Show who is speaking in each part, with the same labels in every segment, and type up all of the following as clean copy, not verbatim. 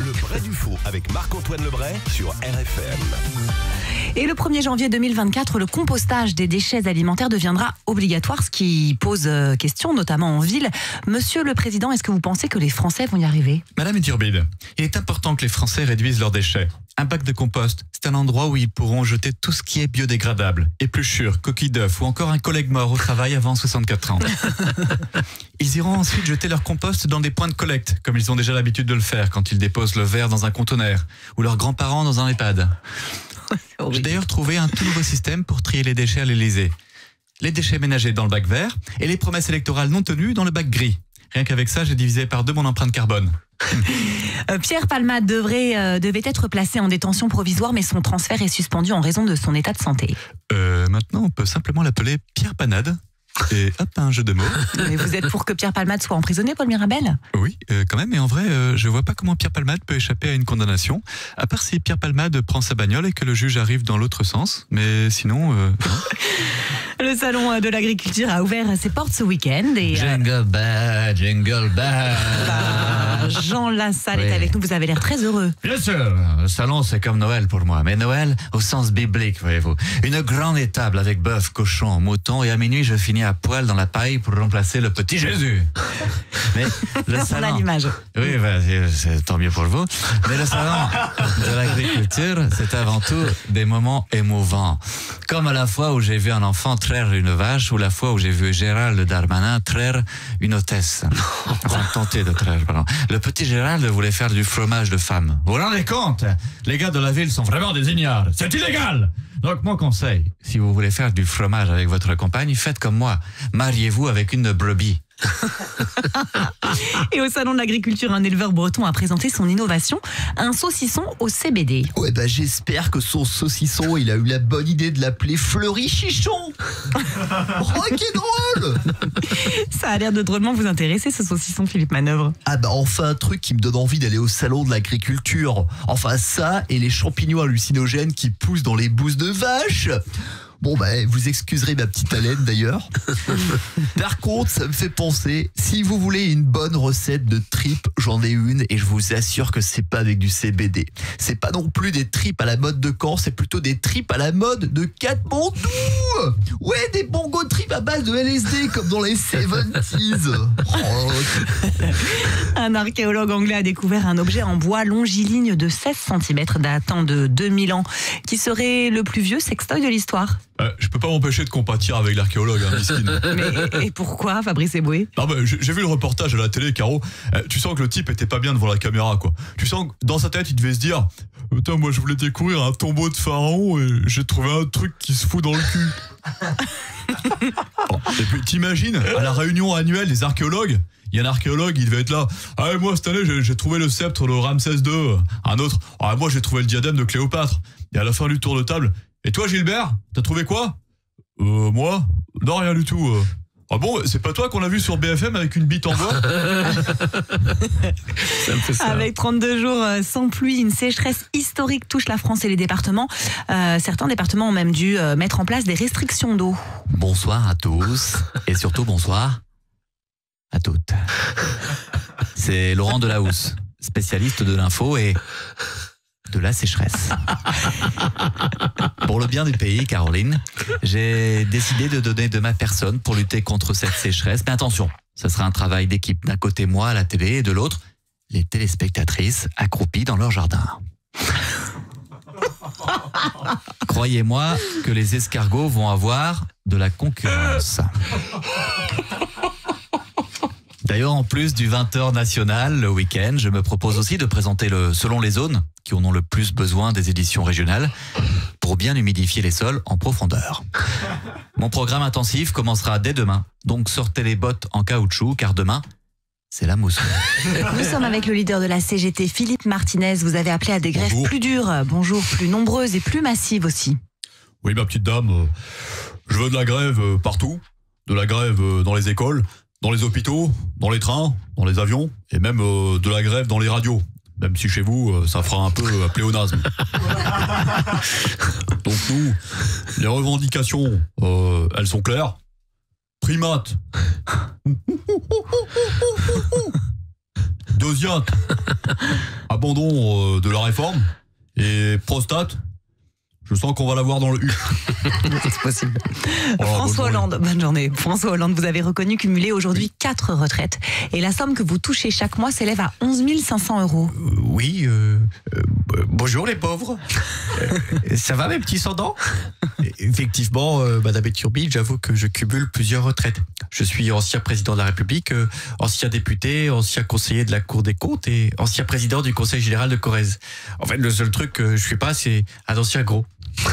Speaker 1: Le vrai du faux avec Marc-Antoine Lebray sur RFM.
Speaker 2: Et le 1er janvier 2024, le compostage des déchets alimentaires deviendra obligatoire, ce qui pose question, notamment en ville. Monsieur le Président, est-ce que vous pensez que les Français vont y arriver?
Speaker 3: Madame Eturbide, il est important que les Français réduisent leurs déchets. Un bac de compost, c'est un endroit où ils pourront jeter tout ce qui est biodégradable, épluchures, coquilles d'œufs ou encore un collègue mort au travail avant 64 ans. Ils iront ensuite jeter leur compost dans des points de collecte, comme ils ont déjà l'habitude de le faire quand ils déposent le verre dans un conteneur ou leurs grands-parents dans un EHPAD. J'ai d'ailleurs trouvé un tout nouveau système pour trier les déchets à l'Élysée. Les déchets ménagers dans le bac vert et les promesses électorales non tenues dans le bac gris. Rien qu'avec ça, j'ai divisé par 2 mon empreinte carbone.
Speaker 2: Pierre Palmade devait être placé en détention provisoire, mais son transfert est suspendu en raison de son état de santé.
Speaker 3: Maintenant, on peut simplement l'appeler Pierre Panade. Et hop, un jeu de mots.
Speaker 2: Mais vous êtes pour que Pierre Palmade soit emprisonné, Paul Mirabel?
Speaker 3: Oui, quand même. Et en vrai, je vois pas comment Pierre Palmade peut échapper à une condamnation. À part si Pierre Palmade prend sa bagnole et que le juge arrive dans l'autre sens. Mais sinon...
Speaker 2: Le salon de l'agriculture a ouvert ses portes ce week-end. Et
Speaker 4: Jingle bell, jingle bell.
Speaker 2: Jean Lassalle est avec nous. Vous avez l'air très heureux.
Speaker 4: Bien sûr, le salon c'est comme Noël pour moi. Mais Noël au sens biblique, voyez-vous. Une grande étable avec bœuf, cochon, mouton. Et à minuit, je finis à poil dans la paille pour remplacer le petit Jésus. Mais le salon...
Speaker 2: On a l'image.
Speaker 4: Oui, c'est tant mieux pour vous. Mais le salon de l'agriculture, c'est avant tout des moments émouvants. Comme à la fois où j'ai vu un enfant traire une vache, ou la fois où j'ai vu Gérald Darmanin traire une hôtesse. Enfin, tenter de traire, pardon. Le petit Gérald voulait faire du fromage de femme. Vous vous rendez compte? Les gars de la ville sont vraiment des ignares. C'est illégal! Donc mon conseil, si vous voulez faire du fromage avec votre compagne, faites comme moi. Mariez-vous avec une brebis.
Speaker 2: Et au salon de l'agriculture, un éleveur breton a présenté son innovation, un saucisson au CBD.
Speaker 5: Ouais, j'espère que son saucisson, il a eu la bonne idée de l'appeler Fleury Chichon. Rock'n'roll.
Speaker 2: Ça a l'air de drôlement vous intéresser, ce saucisson, Philippe Manœuvre.
Speaker 5: Enfin un truc qui me donne envie d'aller au salon de l'agriculture. Enfin ça et les champignons hallucinogènes qui poussent dans les bousses de vache. Bon vous excuserez ma petite haleine d'ailleurs. Par contre, ça me fait penser, si vous voulez une bonne recette de tripes, j'en ai une et je vous assure que c'est pas avec du CBD. C'est pas non plus des tripes à la mode de Caen, c'est plutôt des tripes à la mode de Katmandou. Ouais, des bongo tripes à base de LSD comme dans les 70s.
Speaker 2: Un archéologue anglais a découvert un objet en bois longiligne de 16 cm datant de 2000 ans, qui serait le plus vieux sextoy de l'histoire.
Speaker 3: Je peux pas m'empêcher de compatir avec l'archéologue, miskin.
Speaker 2: Mais et pourquoi, Fabrice Eboué?
Speaker 3: J'ai vu le reportage à la télé, Caro. Tu sens que le type était pas bien devant la caméra, quoi. Tu sens que dans sa tête, il devait se dire putain, moi je voulais découvrir un tombeau de pharaon et j'ai trouvé un truc qui se fout dans le cul. Et puis t'imagines, à la réunion annuelle des archéologues, il y a un archéologue, il devait être là. Ah, moi cette année j'ai trouvé le sceptre de Ramsès II. Un autre, moi j'ai trouvé le diadème de Cléopâtre. Et à la fin du tour de table, et toi Gilbert, t'as trouvé quoi? Moi? Non, rien du tout. Ah bon, c'est pas toi qu'on a vu sur BFM avec une bite en bois?
Speaker 4: Ça me fait ça.
Speaker 2: Avec 32 jours sans pluie, une sécheresse historique touche la France et les départements. Certains départements ont même dû mettre en place des restrictions d'eau.
Speaker 4: Bonsoir à tous et surtout bonsoir à toutes. C'est Laurent Delahousse, spécialiste de l'info et de la sécheresse. Pour le bien du pays, Caroline, j'ai décidé de donner de ma personne pour lutter contre cette sécheresse. Mais attention, ce sera un travail d'équipe. D'un côté, moi à la télé, et de l'autre, les téléspectatrices accroupies dans leur jardin. Croyez-moi que les escargots vont avoir de la concurrence. D'ailleurs, en plus du 20h national le week-end, je me propose aussi de présenter le Selon les zones, qui en ont le plus besoin des éditions régionales, pour bien humidifier les sols en profondeur. Mon programme intensif commencera dès demain, donc sortez les bottes en caoutchouc, car demain, c'est la mousson.
Speaker 2: Nous sommes avec le leader de la CGT, Philippe Martinez. Vous avez appelé à des grèves plus dures, plus nombreuses et plus massives aussi.
Speaker 3: Oui, ma petite dame, je veux de la grève partout, de la grève dans les écoles, dans les hôpitaux, dans les trains, dans les avions, et même de la grève dans les radios. Même si chez vous, ça fera un peu pléonasme. Donc nous, les revendications, elles sont claires. Primates. Deuxième, abandon de la réforme. Et prostate, je sens qu'on va l'avoir dans le U.
Speaker 2: C'est possible.
Speaker 3: Oh,
Speaker 2: François
Speaker 3: bonne
Speaker 2: Hollande, bonne journée. François Hollande, vous avez reconnu cumuler aujourd'hui 4 retraites. Et la somme que vous touchez chaque mois s'élève à 11 500 €.
Speaker 3: Oui, bonjour les pauvres. Ça va mes petits sans-dents? Effectivement, Madame Eturbide, j'avoue que je cumule plusieurs retraites. Je suis ancien président de la République, ancien député, ancien conseiller de la Cour des comptes et ancien président du Conseil général de Corrèze. En fait, le seul truc que je suis pas, c'est un ancien gros.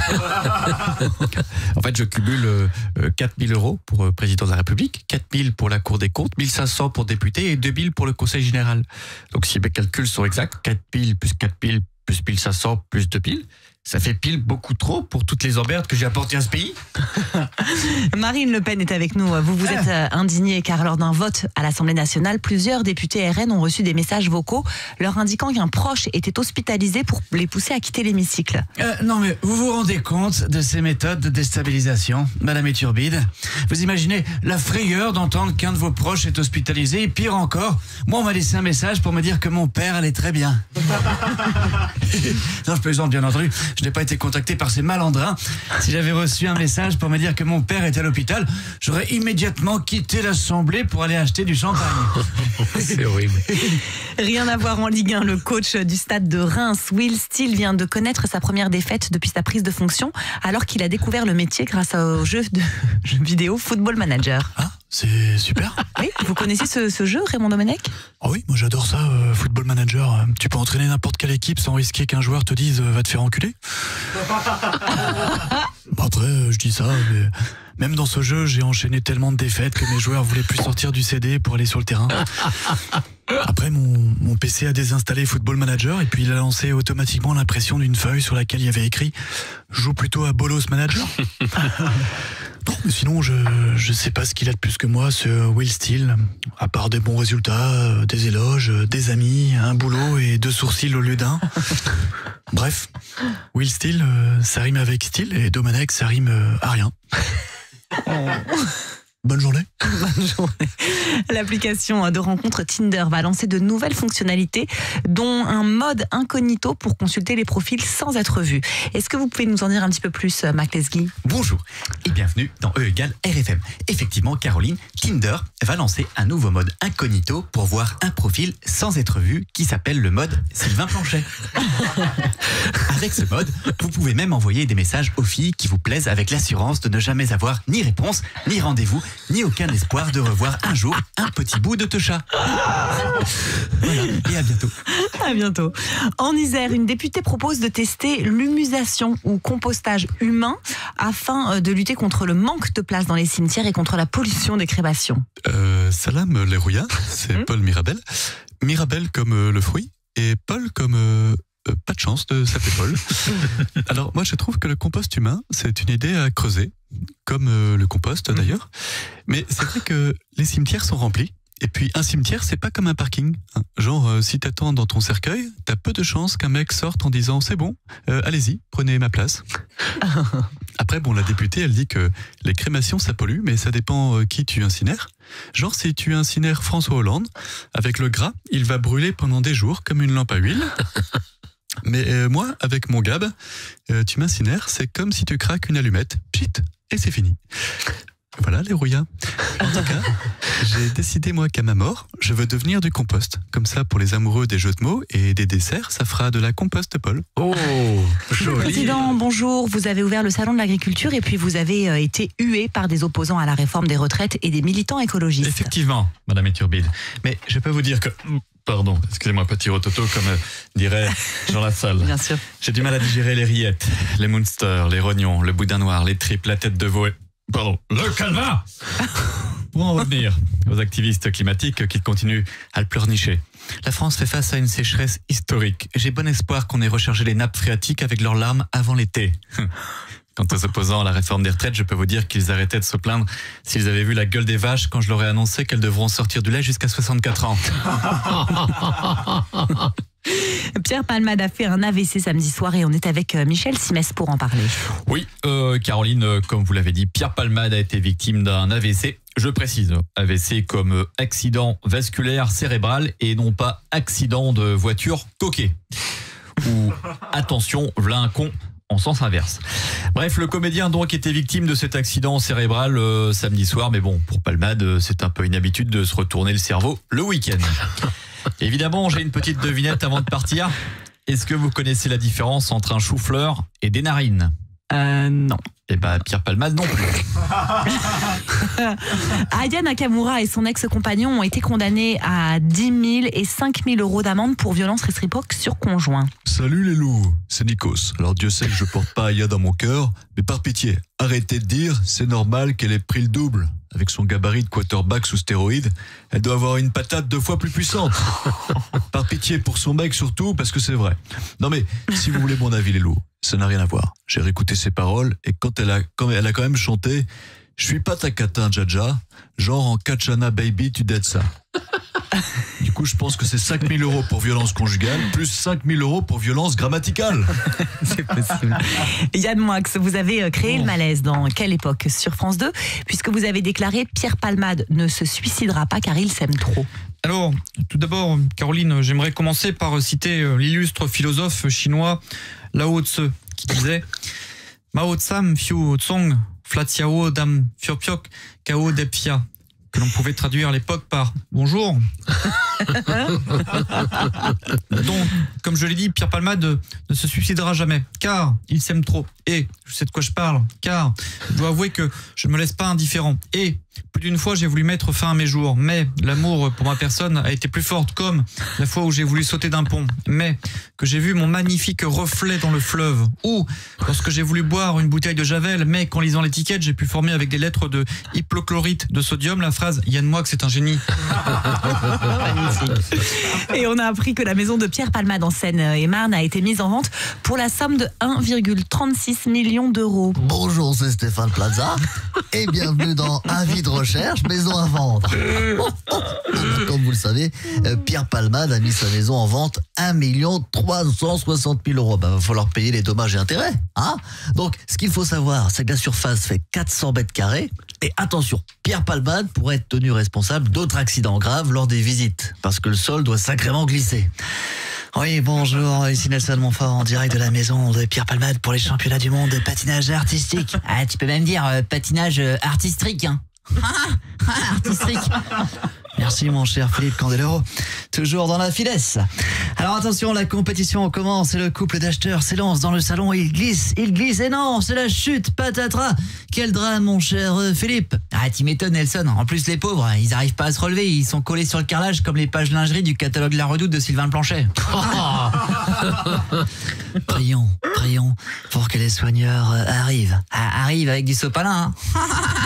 Speaker 3: En fait, je cumule 4 000 € pour président de la République, 4 000 pour la Cour des comptes, 1 500 pour député et 2 000 pour le Conseil général. Donc, si mes calculs sont exacts, 4 000 plus 4 000 plus 1 500 plus 2 000, ça fait pile beaucoup trop pour toutes les emmerdes que j'ai apportées à ce pays.
Speaker 2: Marine Le Pen est avec nous. Vous vous êtes indigné car lors d'un vote à l'Assemblée nationale, plusieurs députés RN ont reçu des messages vocaux leur indiquant qu'un proche était hospitalisé pour les pousser à quitter l'hémicycle.
Speaker 4: Non mais vous vous rendez compte de ces méthodes de déstabilisation, Madame Eturbide? Vous imaginez la frayeur d'entendre qu'un de vos proches est hospitalisé et pire encore, moi on m'a laissé un message pour me dire que mon père allait très bien. Non, je plaisante bien entendu. Je n'ai pas été contacté par ces malandrins. Si j'avais reçu un message pour me dire que mon père était à l'hôpital, j'aurais immédiatement quitté l'Assemblée pour aller acheter du champagne.
Speaker 5: C'est horrible.
Speaker 2: Rien à voir en Ligue 1, le coach du stade de Reims, Will Steele, vient de connaître sa première défaite depuis sa prise de fonction, alors qu'il a découvert le métier grâce au jeu vidéo Football Manager.
Speaker 6: Ah, c'est super.
Speaker 2: Oui, vous connaissez ce jeu, Raymond Domenech?
Speaker 6: Oh oui, moi j'adore ça, Football Manager. Tu peux entraîner n'importe quelle équipe sans risquer qu'un joueur te dise va te faire enculer. Après, je dis ça, mais même dans ce jeu, j'ai enchaîné tellement de défaites que mes joueurs voulaient plus sortir du CD pour aller sur le terrain. Après, mon PC a désinstallé Football Manager et puis il a lancé automatiquement l'impression d'une feuille sur laquelle il y avait écrit « Joue plutôt à Bolos Manager ». Non, mais sinon, je sais pas ce qu'il a de plus que moi, ce Will Steele. À part des bons résultats, des éloges, des amis, un boulot et 2 sourcils au lieu d'un. Bref, Will Steele, ça rime avec style et Domenech, ça rime à rien. Bonne journée.
Speaker 2: Bonne journée. L'application de rencontre Tinder va lancer de nouvelles fonctionnalités, dont un mode incognito pour consulter les profils sans être vu. Est-ce que vous pouvez nous en dire un petit peu plus, Mac Lesguy?
Speaker 3: Bonjour et bienvenue dans E égale RFM. Effectivement, Caroline, Tinder va lancer un nouveau mode incognito pour voir un profil sans être vu qui s'appelle le mode Sylvain Planchet. Avec ce mode, vous pouvez même envoyer des messages aux filles qui vous plaisent avec l'assurance de ne jamais avoir ni réponse, ni rendez-vous, ni aucun espoir de revoir un jour un petit bout de techa. Voilà, et à bientôt.
Speaker 2: À bientôt. En Isère, une députée propose de tester l'humusation ou compostage humain afin de lutter contre le manque de place dans les cimetières et contre la pollution des crémations.
Speaker 6: Salam les rouillards, c'est Paul Mirabel. Mirabel comme le fruit et Paul comme... pas de chance de s'appeler Paul. Alors moi je trouve que le compost humain c'est une idée à creuser, comme le compost d'ailleurs. Mais c'est vrai que les cimetières sont remplis. Et puis un cimetière c'est pas comme un parking. Genre si t'attends dans ton cercueil, t'as peu de chances qu'un mec sorte en disant c'est bon, allez-y, prenez ma place. Après bon, la députée elle dit que les crémations ça pollue, mais ça dépend qui tu incinères. Genre si tu incinères François Hollande, avec le gras, il va brûler pendant des jours comme une lampe à huile. Mais moi, avec mon gab, tu m'incinères, c'est comme si tu craques une allumette, pchit, et c'est fini. Voilà les rouillards. En tout cas, j'ai décidé moi qu'à ma mort, je veux devenir du compost. Comme ça, pour les amoureux des jeux de mots et des desserts, ça fera de la compost Paul.
Speaker 5: Oh,
Speaker 2: Monsieur le Président, bonjour. Vous avez ouvert le salon de l'agriculture et puis vous avez été hué par des opposants à la réforme des retraites et des militants écologistes.
Speaker 3: Effectivement, Madame Eturbide. Mais je peux vous dire que... Pardon, excusez-moi, petit rototo, comme dirait Jean Lassalle.
Speaker 2: Bien sûr.
Speaker 3: J'ai du mal à digérer les rillettes, les Munster, les rognons, le boudin noir, les tripes, la tête de veau et... Pardon, le calva. Pour en revenir aux activistes climatiques qui continuent à le pleurnicher. La France fait face à une sécheresse historique. J'ai bon espoir qu'on ait rechargé les nappes phréatiques avec leurs larmes avant l'été. Quant aux opposants à la réforme des retraites, je peux vous dire qu'ils arrêtaient de se plaindre s'ils avaient vu la gueule des vaches quand je leur ai annoncé qu'elles devront sortir du lait jusqu'à 64 ans.
Speaker 2: Pierre Palmade a fait un AVC samedi soir et on est avec Michel Simès pour en parler.
Speaker 3: Oui, Caroline, comme vous l'avez dit, Pierre Palmade a été victime d'un AVC. Je précise, AVC comme accident vasculaire cérébral et non pas accident de voiture coquet. Ou attention, v'là un con en sens inverse. Bref, le comédien donc était victime de cet accident cérébral samedi soir, mais bon, pour Palmade, c'est un peu une habitude de se retourner le cerveau le week-end. Évidemment, j'ai une petite devinette avant de partir. Est-ce que vous connaissez la différence entre un chou-fleur et des narines ?
Speaker 2: Non.
Speaker 3: Eh ben, Pierre Palmade non plus.
Speaker 2: Aya Nakamura et son ex-compagnon ont été condamnés à 10 000 et 5 000 euros d'amende pour violence réciproque sur conjoint.
Speaker 6: Salut les loups, c'est Nikos. Alors Dieu sait que je porte pas Aya dans mon cœur, mais par pitié, arrêtez de dire, c'est normal qu'elle ait pris le double. Avec son gabarit de quarterback sous stéroïdes, elle doit avoir une patate 2 fois plus puissante. Par pitié pour son mec surtout, parce que c'est vrai. Non mais, si vous voulez mon avis les loups, ça n'a rien à voir. J'ai réécouté ses paroles, et quand elle a quand même chanté « Je suis pas ta catin, Jaja, genre en Kachana baby, tu dettes ça ». Du coup, je pense que c'est 5 000 euros pour violence conjugale, plus 5 000 euros pour violence grammaticale.
Speaker 2: C'est possible. Yann Moix, vous avez créé le malaise dans quelle époque sur France 2, puisque vous avez déclaré « Pierre Palmade ne se suicidera pas car il s'aime trop ».
Speaker 7: Alors, tout d'abord, Caroline, j'aimerais commencer par citer l'illustre philosophe chinois Lao Tzu, qui disait « Mao Tsam Fiu Tsong Flatiao Dam Fiopyok Kao Depia », que l'on pouvait traduire à l'époque par « Bonjour ». Donc, comme je l'ai dit, Pierre Palmade ne se suicidera jamais, car il s'aime trop. Et je sais de quoi je parle, car je dois avouer que je ne me laisse pas indifférent. Et plus d'une fois, j'ai voulu mettre fin à mes jours, mais l'amour pour ma personne a été plus forte, comme la fois où j'ai voulu sauter d'un pont, mais que j'ai vu mon magnifique reflet dans le fleuve, ou lorsque j'ai voulu boire une bouteille de Javel, mais qu'en lisant l'étiquette, j'ai pu former avec des lettres de hypochlorite de sodium la phrase « Yann Moix, c'est un génie ».
Speaker 2: Et on a appris que la maison de Pierre Palmade en Seine-et-Marne a été mise en vente pour la somme de 1,36 million d'euros.
Speaker 5: Bonjour, c'est Stéphane Plaza et bienvenue dans Avis de recherche, maison à vendre. Comme vous le savez, Pierre Palmade a mis sa maison en vente 1 360 000 euros. Va falloir payer les dommages et intérêts. Hein. Donc, ce qu'il faut savoir, c'est que la surface fait 400 mètres carrés. Et attention, Pierre Palmade pourrait être tenu responsable d'autres accidents graves lors des visites, parce que le sol doit sacrément glisser. Oui, bonjour, ici Nelson Montfort en direct de la maison de Pierre Palmade pour les championnats du monde de patinage artistique.
Speaker 8: Ah, tu peux même dire patinage artistique, hein. Artistique.
Speaker 5: Merci mon cher Philippe Candelero, toujours dans la finesse. Alors attention, la compétition commence et le couple d'acheteurs s'élance dans le salon. Il glisse et non, c'est la chute, patatras. Quel drame mon cher Philippe.
Speaker 8: Ah, tu m'étonnes Nelson, en plus les pauvres, ils arrivent pas à se relever, ils sont collés sur le carrelage comme les pages lingerie du catalogue La Redoute de Sylvain Planchet.
Speaker 5: Prions pour que les soigneurs arrivent.
Speaker 8: Ah, arrive avec du sopalin, hein.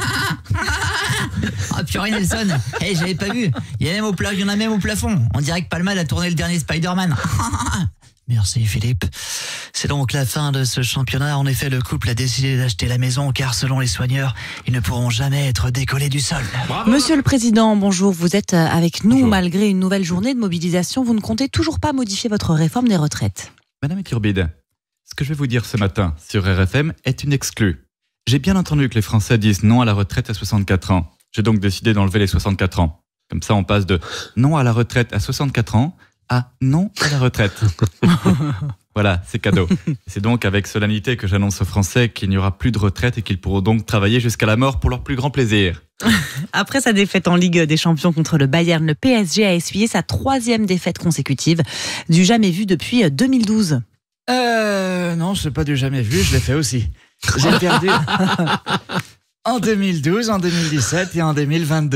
Speaker 8: Ah purée Nelson, j'avais pas vu. Il y en a même au plafond. On dirait que Palmade a tourné le dernier Spider-Man.
Speaker 5: Merci Philippe. C'est donc la fin de ce championnat. En effet, le couple a décidé d'acheter la maison car selon les soigneurs, ils ne pourront jamais être décollés du sol.
Speaker 2: Monsieur le Président, bonjour. Vous êtes avec nous
Speaker 3: Bonjour.
Speaker 2: malgré une nouvelle journée de mobilisation. Vous ne comptez toujours pas modifier votre réforme des retraites.
Speaker 3: Madame Iturbide, ce que je vais vous dire ce matin sur RFM est une exclue. J'ai bien entendu que les Français disent non à la retraite à 64 ans. J'ai donc décidé d'enlever les 64 ans. Comme ça, on passe de non à la retraite à 64 ans à non à la retraite. Voilà, c'est cadeau. C'est donc avec solennité que j'annonce aux Français qu'il n'y aura plus de retraite et qu'ils pourront donc travailler jusqu'à la mort pour leur plus grand plaisir.
Speaker 2: Après sa défaite en Ligue des Champions contre le Bayern, le PSG a essuyé sa 3e défaite consécutive, du jamais vu depuis 2012.
Speaker 9: Non, c'est pas du jamais vu, je l'ai fait aussi. J'ai perdu en 2012, en 2017 et en 2022.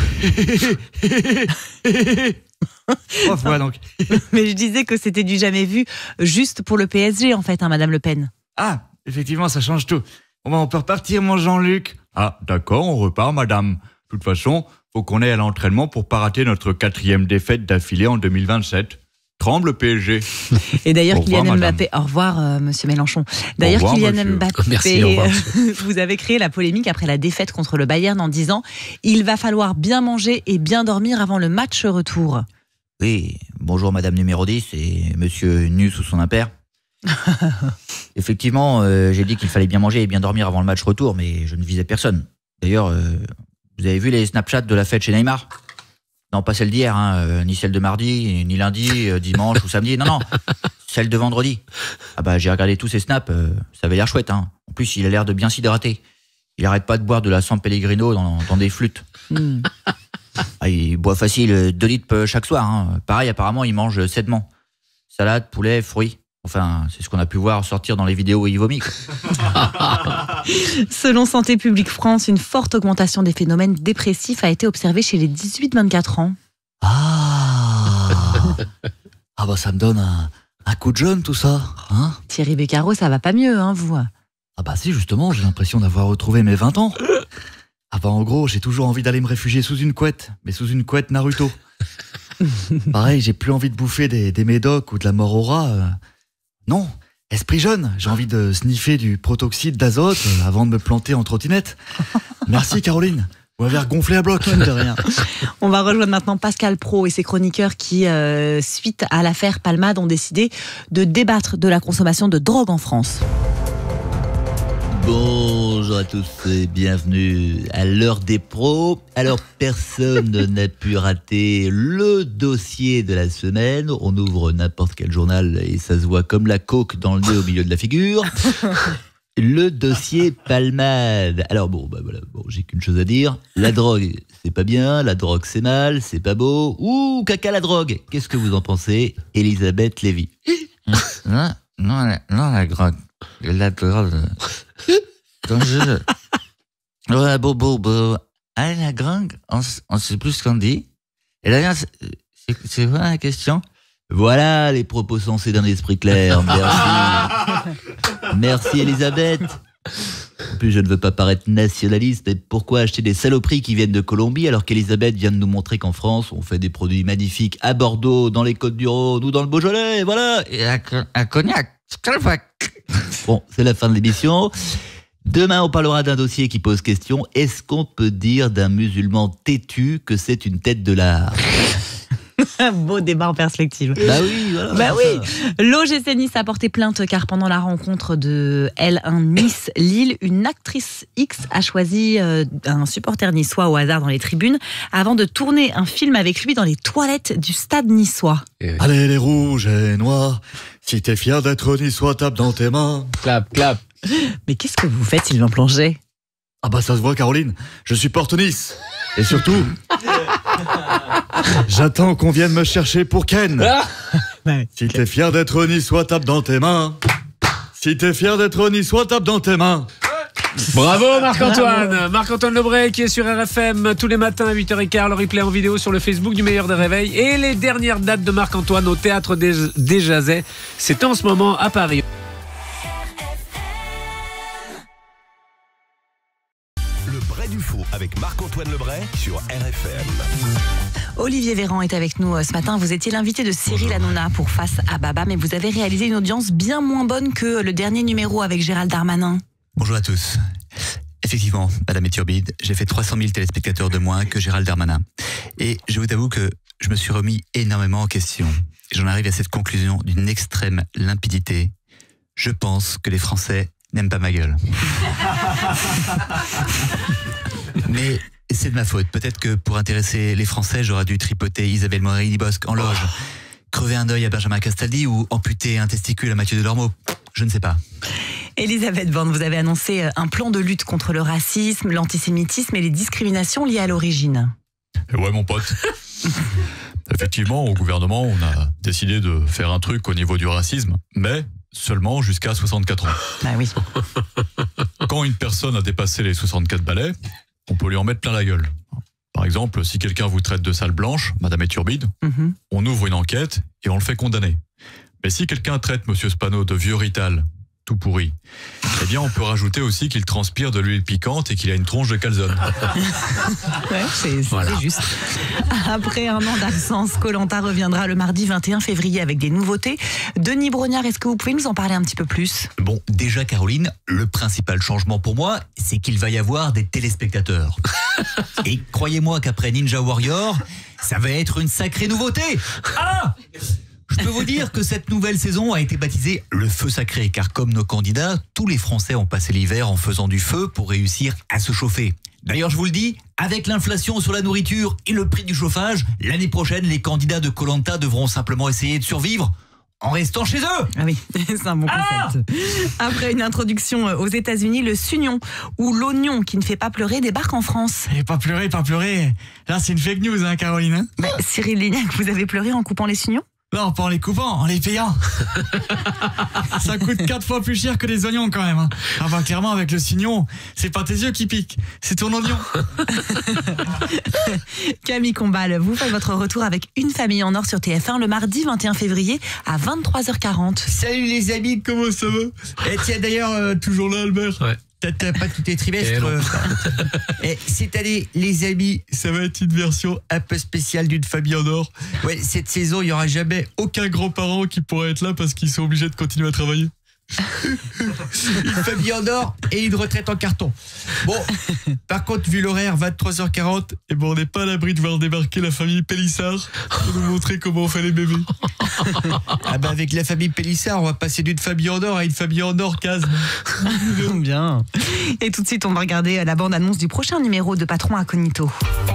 Speaker 9: 3 fois donc.
Speaker 2: Mais je disais que c'était du jamais vu juste pour le PSG en fait, hein, Madame Le Pen.
Speaker 9: Ah, effectivement, ça change tout. Bon, ben, on peut repartir, mon Jean-Luc.
Speaker 3: Ah, d'accord, on repart, madame. De toute façon, faut qu'on aille à l'entraînement pour pas rater notre 4e défaite d'affilée en 2027. Tremble le PSG.
Speaker 2: Et d'ailleurs,
Speaker 3: Au revoir,
Speaker 2: Kylian
Speaker 3: madame.
Speaker 2: Mbappé. Au revoir, monsieur Mélenchon. D'ailleurs,
Speaker 3: Au revoir,
Speaker 2: Kylian
Speaker 3: monsieur.
Speaker 2: Mbappé.
Speaker 5: Merci, au revoir.
Speaker 2: Vous avez créé la polémique après la défaite contre le Bayern en disant il va falloir bien manger et bien dormir avant le match retour.
Speaker 8: Oui, bonjour madame numéro 10 et monsieur nu sous son impair. Effectivement, j'ai dit qu'il fallait bien manger et bien dormir avant le match retour, mais je ne visais personne. D'ailleurs, vous avez vu les Snapchats de la fête chez Neymar? Non, pas celle d'hier, hein, ni celle de mardi, ni lundi, dimanche ou samedi. Non, celle de vendredi. Ah bah j'ai regardé tous ces snaps, ça avait l'air chouette. Hein. En plus, il a l'air de bien s'hydrater. Il arrête pas de boire de la San Pellegrino dans des flûtes. Ah, il boit facile 2 litres chaque soir. Hein. Pareil, apparemment, il mange sainement. Salade, poulet, fruits. Enfin, c'est ce qu'on a pu voir sortir dans les vidéos où il vomit.
Speaker 2: Selon Santé publique France, une forte augmentation des phénomènes dépressifs a été observée chez les 18-24 ans.
Speaker 5: Ah bah ça me donne un coup de jeune tout ça. Hein,
Speaker 2: Thierry Beccaro, ça va pas mieux, hein, vous?
Speaker 5: ah bah si, justement, j'ai l'impression d'avoir retrouvé mes 20 ans. Ah bah en gros, j'ai toujours envie d'aller me réfugier sous une couette, mais sous une couette Naruto. Pareil, j'ai plus envie de bouffer des médocs ou de la morora. Non, esprit jeune, j'ai envie de sniffer du protoxyde d'azote avant de me planter en trottinette. Merci Caroline, vous m'avez regonflé à bloc.
Speaker 2: De rien. On va rejoindre maintenant Pascal Praud et ses chroniqueurs qui, suite à l'affaire Palmade, ont décidé de débattre de la consommation de drogue en France.
Speaker 5: Bonjour à tous et bienvenue à l'heure des pros. Alors personne n'a pu rater le dossier de la semaine. On ouvre n'importe quel journal et ça se voit comme la coke dans le nez au milieu de la figure. Le dossier Palmade. Alors voilà, j'ai qu'une chose à dire. La drogue, c'est pas bien. La drogue, c'est mal. C'est pas beau. Ouh, caca la drogue. Qu'est-ce que vous en pensez, Elisabeth Lévy?
Speaker 8: Non, la drogue. La drogue. Quand je... Ouais, bon. Ah, la drogue, on sait plus ce qu'on dit. Et d'ailleurs, c'est quoi la question?
Speaker 5: Voilà les propos sensés d'un esprit clair. Merci. Merci Elisabeth. En plus, je ne veux pas paraître nationaliste, mais pourquoi acheter des saloperies qui viennent de Colombie alors qu'Elisabeth vient de nous montrer qu'en France, on fait des produits magnifiques à Bordeaux, dans les Côtes-du-Rhône ou dans le Beaujolais, voilà.
Speaker 8: Et un cognac.
Speaker 5: Bon, c'est la fin de l'émission. Demain, on parlera d'un dossier qui pose question. Est-ce qu'on peut dire d'un musulman têtu que c'est une tête de l'art?
Speaker 2: Beau débat en perspective.
Speaker 5: Bah oui, voilà.
Speaker 2: Bah oui. L'OGC Nice a porté plainte car pendant la rencontre de L1 Nice-Lille, une actrice X a choisi un supporter niçois au hasard dans les tribunes avant de tourner un film avec lui dans les toilettes du stade niçois.
Speaker 5: Allez les rouges et noirs, si t'es fier d'être niçois, tape dans tes mains.
Speaker 10: Clap.
Speaker 2: Mais qu'est-ce que vous faites, Sylvain Plongé?
Speaker 5: Ah bah ça se voit Caroline, je supporte Nice. Et surtout, j'attends qu'on vienne me chercher pour Ken. Si t'es fier d'être niçois, tape dans tes mains. Si t'es fier d'être niçois, tape dans tes mains.
Speaker 10: Bravo Marc-Antoine. Marc-Antoine Lebray qui est sur RFM tous les matins à 8h15, le replay en vidéo sur le Facebook du Meilleur des Réveils. Et les dernières dates de Marc-Antoine au Théâtre des Jazets, c'est en ce moment à Paris.
Speaker 1: Le vrai du faux avec Marc-Antoine Lebray sur RFM.
Speaker 2: Olivier Véran est avec nous ce matin. Vous étiez l'invité de Cyril Hanouna pour Face à Baba, mais vous avez réalisé une audience bien moins bonne que le dernier numéro avec Gérald Darmanin.
Speaker 3: Bonjour à tous. Effectivement, Madame Eturbide, j'ai fait 300 000 téléspectateurs de moins que Gérald Darmanin. Et je vous avoue que je me suis remis énormément en question. J'en arrive à cette conclusion d'une extrême limpidité. Je pense que les Français n'aiment pas ma gueule. Mais c'est de ma faute. Peut-être que pour intéresser les Français, j'aurais dû tripoter Isabelle Morini-Bosque en loge, crever un œil à Benjamin Castaldi ou amputer un testicule à Mathieu Delormeau. Je ne sais pas.
Speaker 2: Elisabeth Borne, vous avez annoncé un plan de lutte contre le racisme, l'antisémitisme et les discriminations liées à l'origine.
Speaker 6: Ouais, mon pote. Effectivement, au gouvernement, on a décidé de faire un truc au niveau du racisme, mais seulement jusqu'à 64 ans.
Speaker 2: Bah oui.
Speaker 6: Quand une personne a dépassé les 64 balais, on peut lui en mettre plein la gueule. Par exemple, si quelqu'un vous traite de sale blanche, Madame Eturbide, on ouvre une enquête et on le fait condamner. Mais si quelqu'un traite Monsieur Spano de vieux rital,
Speaker 3: tout pourri. Eh bien, on peut rajouter aussi qu'il transpire de l'huile piquante et qu'il a une tronche de calzone.
Speaker 2: Ouais, c'est juste. Après un an d'absence, Koh-Lanta reviendra le mardi 21 février avec des nouveautés. Denis Brognard, est-ce que vous pouvez nous en parler un petit peu plus?
Speaker 11: Bon, déjà Caroline, le principal changement pour moi, c'est qu'il va y avoir des téléspectateurs. Et croyez-moi qu'après Ninja Warrior, ça va être une sacrée nouveauté. Ah! Je peux vous dire que cette nouvelle saison a été baptisée le feu sacré, car comme nos candidats, tous les Français ont passé l'hiver en faisant du feu pour réussir à se chauffer. D'ailleurs, je vous le dis, avec l'inflation sur la nourriture et le prix du chauffage, l'année prochaine, les candidats de Koh-Lanta devront simplement essayer de survivre en restant chez eux.
Speaker 2: Ah oui, c'est un bon concept. Après une introduction aux États-Unis, le sugnon ou l'oignon qui ne fait pas pleurer débarque en France.
Speaker 9: Et pas pleurer. Là, c'est une fake news, hein, Caroline. Hein.
Speaker 2: Bah, Cyril Lignac, vous avez pleuré en coupant les sugnons?
Speaker 9: Non, pas en les coupant, en les payant. Ça coûte 4 fois plus cher que les oignons quand même. Hein. Ah bah clairement avec le sugnon, c'est pas tes yeux qui piquent, c'est ton oignon.
Speaker 2: Camille Combal, vous faites votre retour avec Une famille en or sur TF1 le mardi 21 février à 23h40.
Speaker 9: Salut les amis, comment ça va? Et tiens d'ailleurs, toujours là Albert.
Speaker 10: Ouais.
Speaker 9: T'as pas tous tes trimestres. Et cette année, les amis, ça va être une version un peu spéciale d'Une famille en or. Ouais, cette saison, il y aura jamais aucun grand-parent qui pourra être là parce qu'ils sont obligés de continuer à travailler. Une famille en or et une retraite en carton. Bon, par contre, vu l'horaire, 23h40, et bon, on n'est pas à l'abri de voir débarquer la famille Pélissard pour nous montrer comment on fait les bébés. Ah bah avec la famille Pélissard, on va passer d'une famille en or à une famille en orgasme.
Speaker 2: Bien. Et tout de suite, on va regarder la bande-annonce du prochain numéro de Patron Incognito.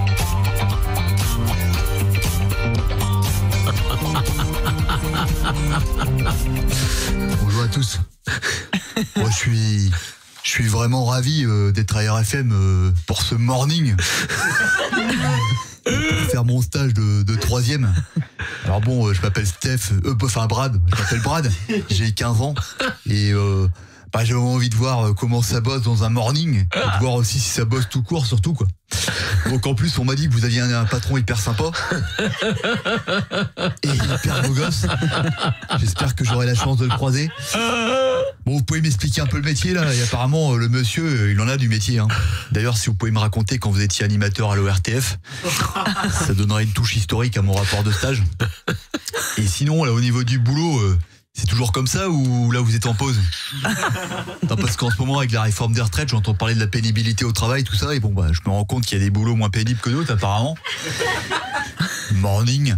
Speaker 5: Bonjour à tous. Moi, je suis vraiment ravi d'être à RFM pour ce morning. Pour faire mon stage de 3e. Alors bon, je m'appelle Brad. Je m'appelle Brad. J'ai 15 ans. Et j'ai envie de voir comment ça bosse dans un morning. Et de voir aussi si ça bosse tout court, surtout quoi. Donc en plus, on m'a dit que vous aviez un patron hyper sympa. Et hyper beau gosse. J'espère que j'aurai la chance de le croiser. Bon, vous pouvez m'expliquer un peu le métier là. Et apparemment, le monsieur, il en a du métier. Hein. D'ailleurs, si vous pouvez me raconter quand vous étiez animateur à l'ORTF, ça donnerait une touche historique à mon rapport de stage. Et sinon, là, au niveau du boulot, c'est toujours comme ça ou là vous êtes en pause? Non, parce qu'en ce moment avec la réforme des retraites, j'entends parler de la pénibilité au travail, tout ça, et bon je me rends compte qu'il y a des boulots moins pénibles que d'autres apparemment. Morning.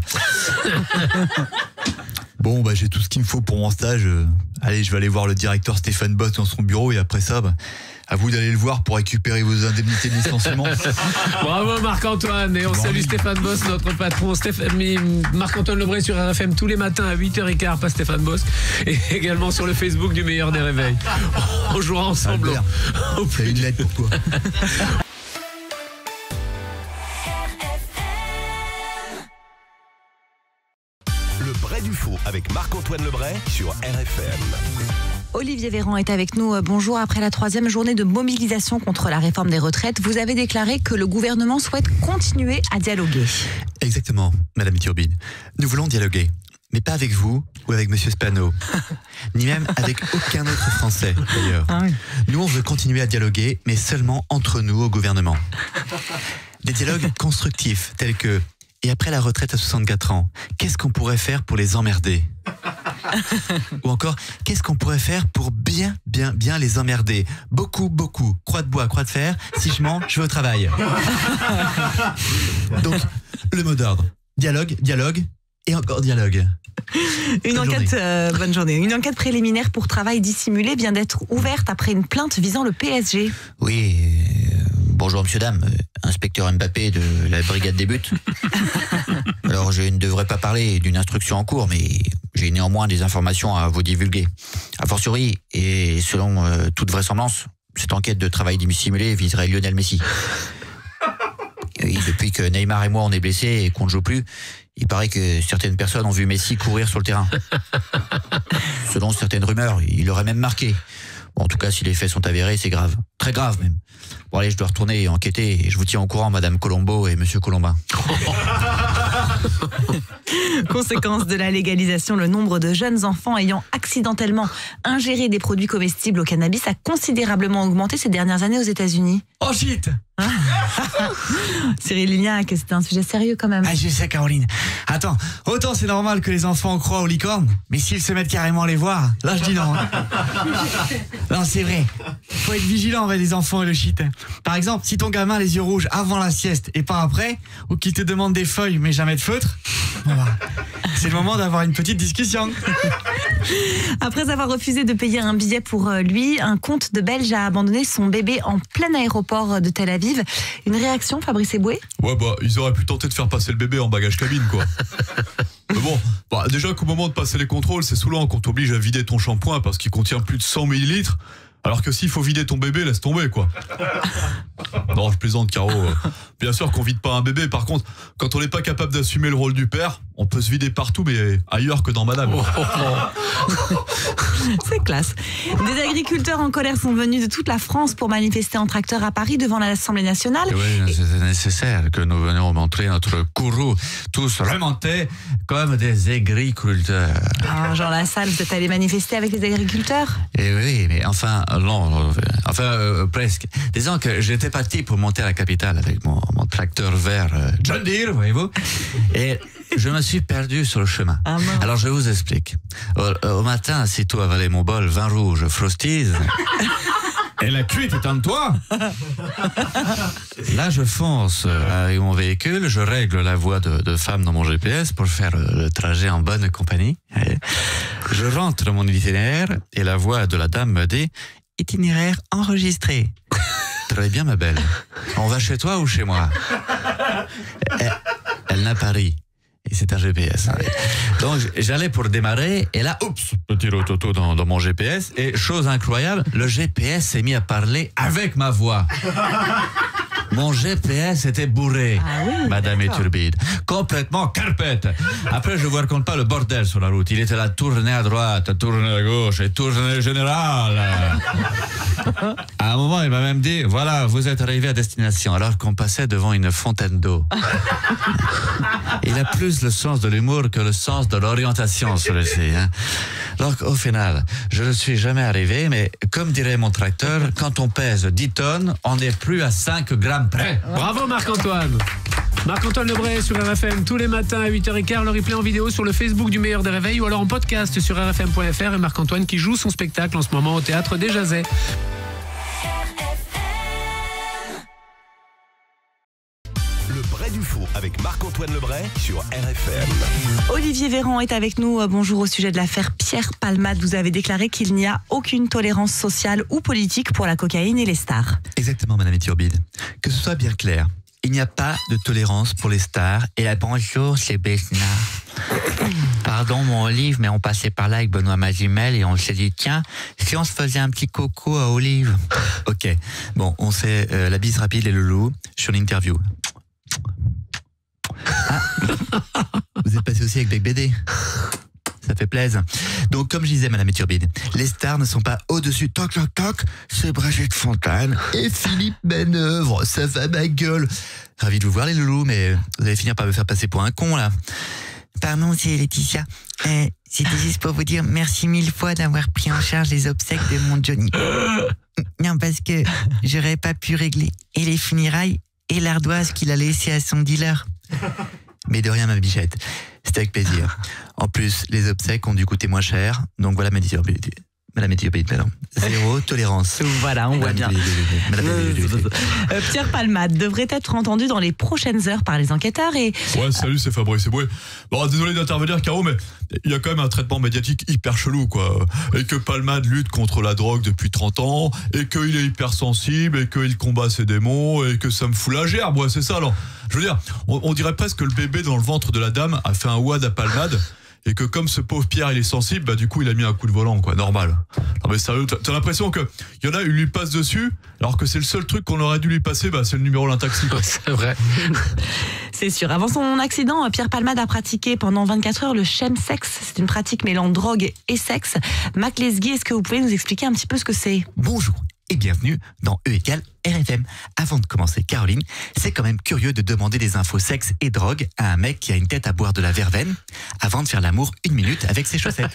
Speaker 5: Bon j'ai tout ce qu'il me faut pour mon stage. Allez, je vais aller voir le directeur Stéphane Boss dans son bureau et après ça, à vous d'aller le voir pour récupérer vos indemnités de licenciement.
Speaker 10: Bravo Marc-Antoine. Et on salue Stéphane Boss, notre patron. Marc-Antoine Lebray sur RFM tous les matins à 8h15, pas Stéphane Boss. Et également sur le Facebook du meilleur des réveils. On jouera ensemble.
Speaker 5: C'est une lettre pour toi.
Speaker 1: Le Bray du Faux avec Marc-Antoine Lebray sur RFM.
Speaker 2: Olivier Véran est avec nous. Bonjour. Après la 3e journée de mobilisation contre la réforme des retraites, vous avez déclaré que le gouvernement souhaite continuer à dialoguer.
Speaker 3: Exactement, Madame Turbine. Nous voulons dialoguer, mais pas avec vous ou avec Monsieur Spano, ni même avec aucun autre Français d'ailleurs.
Speaker 2: Ah oui.
Speaker 3: Nous, on veut continuer à dialoguer, mais seulement entre nous au gouvernement. Des dialogues constructifs, tels que « Et après la retraite à 64 ans, qu'est-ce qu'on pourrait faire pour les emmerder ?» Ou encore « Qu'est-ce qu'on pourrait faire pour bien les emmerder ?» Beaucoup, croix de bois, croix de fer, si je mens, je vais au travail. Donc, le mot d'ordre, dialogue, et encore dialogue.
Speaker 2: Bonne journée. Une enquête préliminaire pour travail dissimulé vient d'être ouverte après une plainte visant le PSG.
Speaker 8: Oui, bonjour monsieur dame, inspecteur Mbappé de la brigade des buts. Alors je ne devrais pas parler d'une instruction en cours, mais j'ai néanmoins des informations à vous divulguer. A fortiori, et selon toute vraisemblance, cette enquête de travail dissimulé viserait Lionel Messi. Et depuis que Neymar et moi on est blessés et qu'on ne joue plus, il paraît que certaines personnes ont vu Messi courir sur le terrain. Selon certaines rumeurs, il aurait même marqué. Bon, en tout cas, si les faits sont avérés, c'est grave. Très grave même. Bon allez, je dois retourner enquêter et je vous tiens au courant, Madame Colombo et Monsieur Colombin.
Speaker 2: Conséquence de la légalisation, le nombre de jeunes enfants ayant accidentellement ingéré des produits comestibles au cannabis a considérablement augmenté ces dernières années aux États-Unis.
Speaker 9: Oh shit!
Speaker 2: Cyril Lignac, c'était un sujet sérieux quand même.
Speaker 9: Ah, je sais, Caroline. Attends, autant c'est normal que les enfants croient aux licornes, mais s'ils se mettent carrément à les voir, là je dis non. Non, c'est vrai. Faut être vigilant avec les enfants et le shit. Par exemple, si ton gamin a les yeux rouges avant la sieste et pas après, ou qu'il te demande des feuilles mais jamais de feutre, c'est le moment d'avoir une petite discussion.
Speaker 2: Après avoir refusé de payer un billet pour lui, un comte de Belge a abandonné son bébé en plein aéroport de Tel Aviv. Une réaction, Fabrice Eboué?
Speaker 6: Ouais, bah, ils auraient pu tenter de faire passer le bébé en bagage cabine, quoi. Mais bon, bah, déjà qu'au moment de passer les contrôles, c'est saoulant quand t'obliges à vider ton shampoing parce qu'il contient plus de 100 millilitres. Alors que s'il faut vider ton bébé, laisse tomber, quoi. Non, je plaisante, Caro. Bien sûr qu'on vide pas un bébé. Par contre, quand on n'est pas capable d'assumer le rôle du père, on peut se vider partout, mais ailleurs que dans Madame.
Speaker 2: C'est classe. Des agriculteurs en colère sont venus de toute la France pour manifester en tracteur à Paris devant l'Assemblée nationale.
Speaker 4: Oui, c'est nécessaire que nous venions montrer notre courroux, tous remontés comme des agriculteurs.
Speaker 2: Ah, Jean Lassalle, vous êtes allé manifester avec les agriculteurs?
Speaker 4: Et oui, mais enfin, non, presque. Disons que j'étais parti pour monter à la capitale avec mon tracteur vert John Deere, voyez-vous. Et je me suis perdu sur le chemin.
Speaker 2: Ah,
Speaker 4: alors je vous explique. Au matin, sitôt avalé mon bol vin rouge Frosties. Et la cuite est en toi. Là, je fonce avec mon véhicule, je règle la voix de femme dans mon GPS pour faire le trajet en bonne compagnie. Et je rentre dans mon itinéraire et la voix de la dame me dit « Itinéraire enregistré ». Très bien, ma belle. On va chez toi ou chez moi? Elle n'a pas ri. Et c'est un GPS. Donc j'allais pour démarrer et là, oups, petit rototo dans mon GPS et chose incroyable, le GPS s'est mis à parler avec ma voix. Mon GPS était bourré, Madame Iturbide. Complètement carpette. Après, je vous raconte pas le bordel sur la route. Il était là, tourné à droite, tourné à gauche et tourné général. À un moment, il m'a même dit, voilà, vous êtes arrivé à destination, alors qu'on passait devant une fontaine d'eau. Il a plus le sens de l'humour que le sens de l'orientation, celui-ci. Hein. Donc, au final, je ne suis jamais arrivé, mais comme dirait mon tracteur, quand on pèse 10 tonnes, on n'est plus à 5 grammes près.
Speaker 10: Bravo Marc-Antoine. Marc-Antoine Lebray sur RFM tous les matins à 8h15, le replay en vidéo sur le Facebook du Meilleur des Réveils ou alors en podcast sur rfm.fr et Marc-Antoine qui joue son spectacle en ce moment au Théâtre des Jazets.
Speaker 1: Le Bray du Faux avec Marc-Antoine Lebray sur RFM.
Speaker 2: Olivier Véran est avec nous. Bonjour. Au sujet de l'affaire Pierre Palmade, vous avez déclaré qu'il n'y a aucune tolérance sociale ou politique pour la cocaïne et les stars.
Speaker 5: Exactement, Madame Iturbide. Que ce soit bien clair, il n'y a pas de tolérance pour les stars.
Speaker 8: Et là, bonjour, c'est Besnard. Pardon, mon Olive, mais on passait par là avec Benoît Magimel et on s'est dit, tiens, si on se faisait un petit coco à Olive.
Speaker 5: Ok, bon, on fait la bise rapide et le loup sur l'interview. Ah, vous êtes passé aussi avec Bec BD. Ça fait plaisir. Donc, comme je disais, Madame Iturbide, les stars ne sont pas au-dessus. Toc, toc, toc, c'est Brigitte Fontaine et Philippe Manœuvre. Ça va, ma gueule. Ravi de vous voir, les loulous, mais vous allez finir par me faire passer pour un con, là.
Speaker 12: Pardon, c'est Laetitia. C'était juste pour vous dire merci 1000 fois d'avoir pris en charge les obsèques de mon Johnny. Non, parce que j'aurais pas pu régler et les funérailles et l'ardoise qu'il a laissée à son dealer.
Speaker 5: Mais de rien, ma bichette. C'était avec plaisir. En plus, les obsèques ont dû coûter moins cher. Donc voilà, Madame Iturbide, pardon. Zéro tolérance.
Speaker 2: Voilà, on voit bien. Pierre Palmade devrait être entendu dans les prochaines heures par les enquêteurs et...
Speaker 6: Ouais, salut, c'est Fabrice Eboué. Bon, désolé d'intervenir, Caro, mais il y a quand même un traitement médiatique hyper chelou, quoi. Et que Palmade lutte contre la drogue depuis 30 ans, et qu'il est hypersensible, et qu'il combat ses démons, et que ça me fout la gerbe, ouais, c'est ça, alors. Je veux dire, on dirait presque que le bébé dans le ventre de la dame a fait un wad à Palmade, et que comme ce pauvre Pierre il est sensible, bah du coup il a mis un coup de volant, quoi, normal. Non mais sérieux, t'as l'impression que y en a, il lui passe dessus, alors que c'est le seul truc qu'on aurait dû lui passer, bah c'est le numéro d'un taxi.
Speaker 10: C'est vrai.
Speaker 2: C'est sûr. Avant son accident, Pierre Palmade a pratiqué pendant 24 heures le chemsex. C'est une pratique mêlant drogue et sexe. Mac Lesguy, est-ce que vous pouvez nous expliquer un petit peu ce que c'est?
Speaker 5: Bonjour.
Speaker 11: et bienvenue dans E égale RFM. Avant de commencer, Caroline, c'est quand même curieux de demander des infos sexe et drogue à un mec qui a une tête à boire de la verveine avant de faire l'amour 1 minute avec ses chaussettes.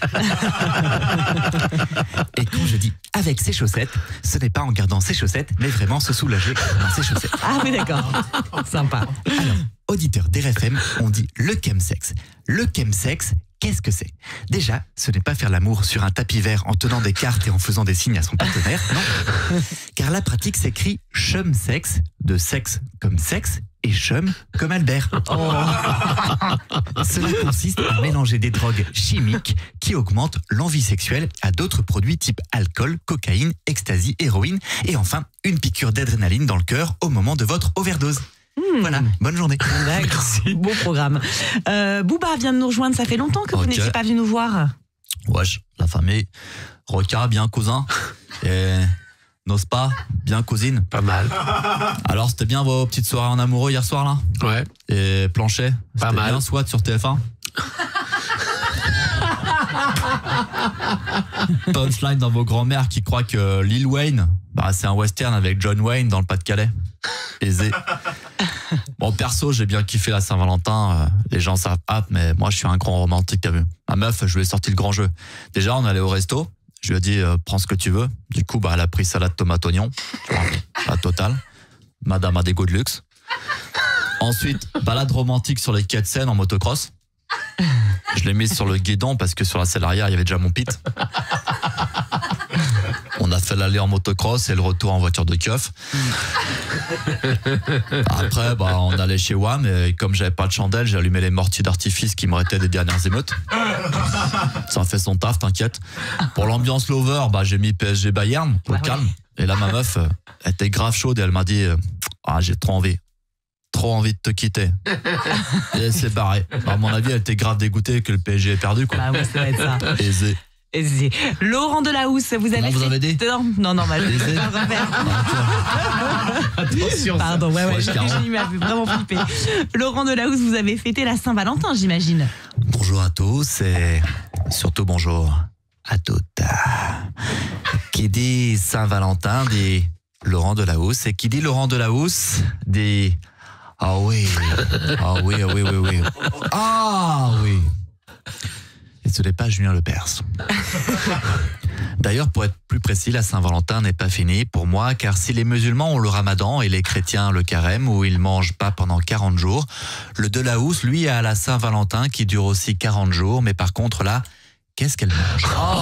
Speaker 11: Et quand je dis avec ses chaussettes, ce n'est pas en gardant ses chaussettes, mais vraiment se soulager dans ses chaussettes.
Speaker 2: Ah oui, d'accord. Sympa.
Speaker 11: Alors, auditeur d'RFM, on dit le chemsex. Le chemsex, qu'est-ce que c'est? Déjà, ce n'est pas faire l'amour sur un tapis vert en tenant des cartes et en faisant des signes à son partenaire, non. Car la pratique s'écrit chumsex, de sexe comme sexe, et chum comme Albert. Oh. Cela consiste à mélanger des drogues chimiques qui augmentent l'envie sexuelle à d'autres produits type alcool, cocaïne, ecstasy, héroïne, et enfin une piqûre d'adrénaline dans le cœur au moment de votre overdose. Voilà, bonne journée.
Speaker 2: Merci. Beau programme. Booba vient de nous rejoindre, ça fait longtemps que vous n'étiez pas venu nous voir.
Speaker 5: Wesh, la famille. Roca, bien cousin. Et Nospa, bien cousine.
Speaker 10: Pas mal.
Speaker 5: Alors, c'était bien vos petites soirées en amoureux hier soir, là?
Speaker 10: Ouais.
Speaker 5: Et Planchet?
Speaker 10: Pas mal.
Speaker 5: Bien SWAT sur TF1? Punchline dans vos grands-mères qui croient que Lil Wayne, c'est un western avec John Wayne dans le Pas-de-Calais. Aisé. Bon, perso, j'ai bien kiffé la Saint-Valentin. Les gens savent pas, mais moi, je suis un grand romantique, t'as vu. Ma meuf, je lui ai sorti le grand jeu. Déjà, on allait au resto. Je lui ai dit, prends ce que tu veux. Du coup, elle a pris salade tomate oignon. La totale. Madame a des goûts de luxe. Ensuite, balade romantique sur les quais de Seine en motocross. Je l'ai mise sur le guidon parce que sur la selle arrière, il y avait déjà mon pit. On a fait l'aller en motocross et le retour en voiture de keuf. Après, on allait chez WAM et comme j'avais pas de chandelle, j'ai allumé les mortiers d'artifice qui me restaient des dernières émeutes. Ça a fait son taf, t'inquiète. Pour l'ambiance lover, j'ai mis PSG Bayern, au calme. Et là, ma meuf, elle était grave chaude et elle m'a dit j'ai trop envie de te quitter. Et elle s'est barrée. À mon avis, elle était grave dégoûtée que le PSG ait perdu, quoi.
Speaker 2: Bah oui, ça va être ça.
Speaker 5: Aisé.
Speaker 2: Laurent Delahousse, vous avez
Speaker 5: vous avez dit?
Speaker 2: Non, je vais pas refaire.
Speaker 10: Attention.
Speaker 2: Pardon, il m'a fait vraiment flipper. Laurent Delahousse, vous avez fêté la Saint-Valentin, j'imagine.
Speaker 11: Bonjour à tous et surtout bonjour à toutes. Qui dit Saint-Valentin dit Laurent Delahousse, et qui dit Laurent Delahousse dit ah oui. Et ce n'est pas Julien Lepers. D'ailleurs, pour être plus précis, la Saint-Valentin n'est pas finie pour moi, car si les musulmans ont le ramadan et les chrétiens le carême, où ils mangent pas pendant 40 jours, le Delahousse, lui, a la Saint-Valentin qui dure aussi 40 jours, mais par contre là, qu'est-ce qu'elle mange?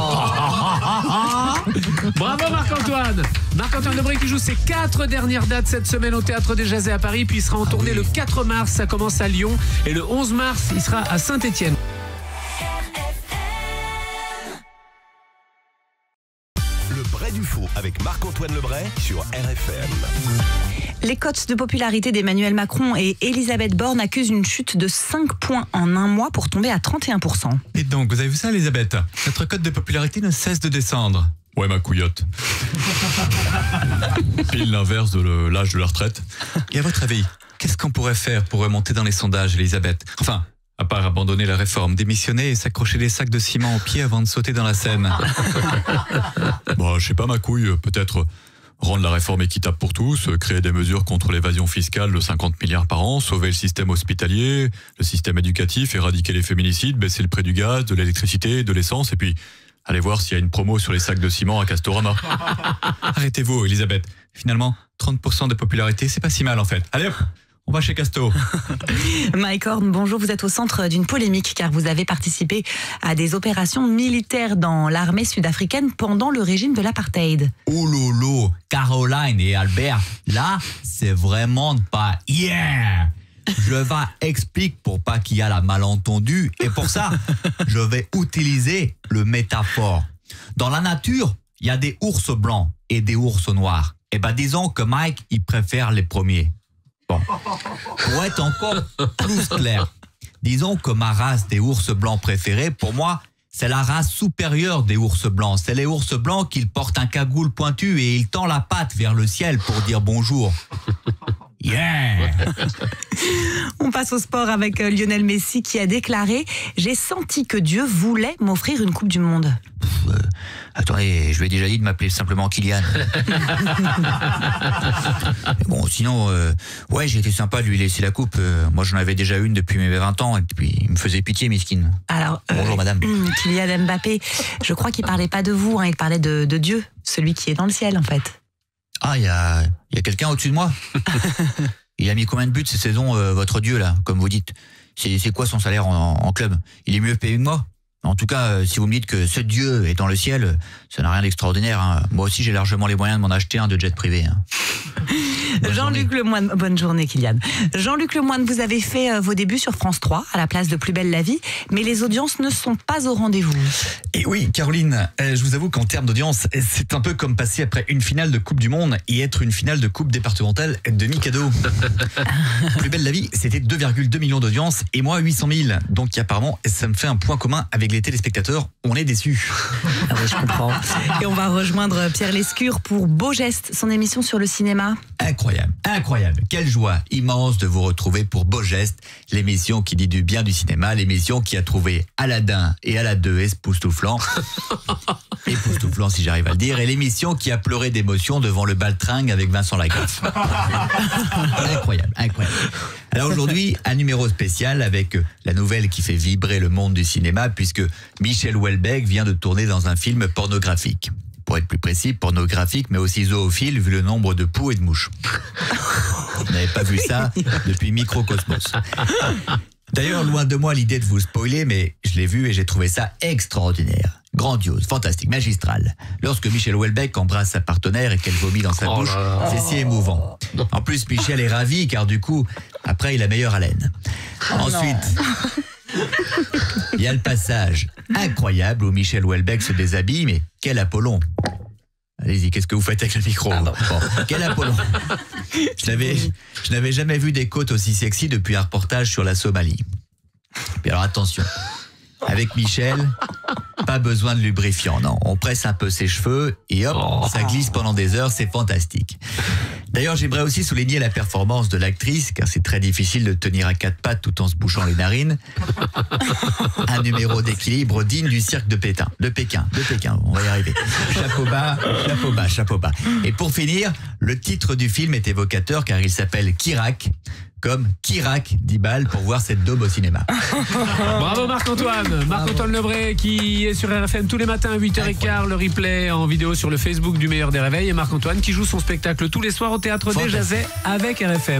Speaker 10: Bravo Marc-Antoine. Marc-Antoine Lebré qui joue ses 4 dernières dates cette semaine au Théâtre des Jazets à Paris, puis il sera en tournée le 4 mars, ça commence à Lyon, et le 11 mars, il sera à Saint-Étienne.
Speaker 1: Le Bray du Faux avec Marc-Antoine Lebray sur RFM.
Speaker 2: Les cotes de popularité d'Emmanuel Macron et Elisabeth Borne accusent une chute de 5 points en un mois pour tomber à 31%.
Speaker 3: Et donc, vous avez vu ça, Elisabeth? Notre cote de popularité ne cesse de descendre. Ouais, ma couillotte. Pile l'inverse de l'âge de la retraite. Et à votre avis, qu'est-ce qu'on pourrait faire pour remonter dans les sondages, Elisabeth? Enfin, à part abandonner la réforme, démissionner et s'accrocher des sacs de ciment aux pieds avant de sauter dans la Seine. Je sais pas, ma couille, peut-être rendre la réforme équitable pour tous, créer des mesures contre l'évasion fiscale de 50 milliards par an, sauver le système hospitalier, le système éducatif, éradiquer les féminicides, baisser le prix du gaz, de l'électricité, de l'essence, et puis allez voir s'il y a une promo sur les sacs de ciment à Castorama. Arrêtez-vous, Elisabeth. Finalement, 30% de popularité, c'est pas si mal en fait. Allez hop, on va chez Casto.
Speaker 2: Mike Horn, bonjour, vous êtes au centre d'une polémique car vous avez participé à des opérations militaires dans l'armée sud-africaine pendant le régime de l'apartheid.
Speaker 11: Oh lolo, Caroline et Albert, là, c'est vraiment pas hier. Je vais expliquer pour pas qu'il y ait la malentendu, et pour ça, je vais utiliser le métaphore. Dans la nature, il y a des ours blancs et des ours noirs. Et disons que Mike, il préfère les premiers. Bon. Pour être encore plus clair, disons que ma race des ours blancs préférés, pour moi, c'est la race supérieure des ours blancs. C'est les ours blancs qui portent un cagoule pointu et ils tendent la patte vers le ciel pour dire bonjour. Yeah.
Speaker 2: On passe au sport avec Lionel Messi qui a déclaré « J'ai senti que Dieu voulait m'offrir une Coupe du Monde ».
Speaker 8: Attendez, je lui ai déjà dit de m'appeler simplement Kylian. Bon, sinon, ouais, j'ai été sympa de lui laisser la coupe. Moi, j'en avais déjà une depuis mes 20 ans, et puis il me faisait pitié, miskin.
Speaker 2: Alors,
Speaker 8: Bonjour, madame.
Speaker 2: Kylian Mbappé, je crois qu'il parlait pas de vous, hein, il parlait de Dieu, celui qui est dans le ciel, en fait.
Speaker 8: Ah, il y a quelqu'un au-dessus de moi. Il a mis combien de buts cette saison, votre Dieu, là, comme vous dites? C'est quoi son salaire en club? Il est mieux payé que moi? En tout cas, si vous me dites que ce Dieu est dans le ciel, ça n'a rien d'extraordinaire. Hein. Moi aussi, j'ai largement les moyens de m'en acheter un de jet privé. Hein.
Speaker 2: Jean-Luc Lemoine, bonne journée Kylian. Jean-Luc Lemoine, vous avez fait vos débuts sur France 3 à la place de Plus belle la vie, mais les audiences ne sont pas au rendez-vous.
Speaker 3: Et oui, Caroline, je vous avoue qu'en termes d'audience, c'est un peu comme passer après une finale de Coupe du Monde et être une finale de Coupe départementale demi-cadeau. Plus belle la vie, c'était 2,2 millions d'audience et moi 800 000. Donc apparemment, ça me fait un point commun avec les téléspectateurs, on est déçus.
Speaker 2: Ah oui, je comprends. Et on va rejoindre Pierre Lescure pour Beau Geste, son émission sur le cinéma.
Speaker 11: Incroyable, incroyable. Quelle joie immense de vous retrouver pour Beau Geste, l'émission qui dit du bien du cinéma, l'émission qui a trouvé Aladdin et Aladdin époustouflant. Époustouflant si j'arrive à le dire, et l'émission qui a pleuré d'émotion devant le baltringue avec Vincent Lagaffe. Incroyable, incroyable. Alors aujourd'hui, un numéro spécial avec la nouvelle qui fait vibrer le monde du cinéma puisque Michel Houellebecq vient de tourner dans un film pornographique. Pour être plus précis, pornographique, mais aussi zoophile, vu le nombre de poux et de mouches. Vous n'avez pas vu ça depuis Microcosmos. D'ailleurs, loin de moi l'idée de vous spoiler, mais je l'ai vu et j'ai trouvé ça extraordinaire. Grandiose, fantastique, magistral. Lorsque Michel Houellebecq embrasse sa partenaire et qu'elle vomit dans sa bouche, c'est si émouvant. En plus, Michel est ravi car du coup, après, il a meilleure haleine. Ensuite... il y a le passage incroyable où Michel Houellebecq se déshabille, mais quel Apollon! Allez-y, qu'est-ce que vous faites avec le micro? Bon, quel Apollon! Je n'avais jamais vu des côtes aussi sexy depuis un reportage sur la Somalie. Puis alors attention, avec Michel, pas besoin de lubrifiant, non. On presse un peu ses cheveux et hop, ça glisse pendant des heures, c'est fantastique. D'ailleurs, j'aimerais aussi souligner la performance de l'actrice, car c'est très difficile de tenir à quatre pattes tout en se bouchant les narines. Un numéro d'équilibre digne du cirque de Pékin, on va y arriver. Chapeau bas, chapeau bas, chapeau bas. Et pour finir, le titre du film est évocateur car il s'appelle Kirak, comme Kirak 10 balles pour voir cette daube au cinéma.
Speaker 10: Bravo Marc-Antoine. Marc-Antoine Lebré qui est sur RFM tous les matins à 8h15, le replay en vidéo sur le Facebook du Meilleur des Réveils, et Marc-Antoine qui joue son spectacle tous les soirs au Théâtre des Jazets avec RFM.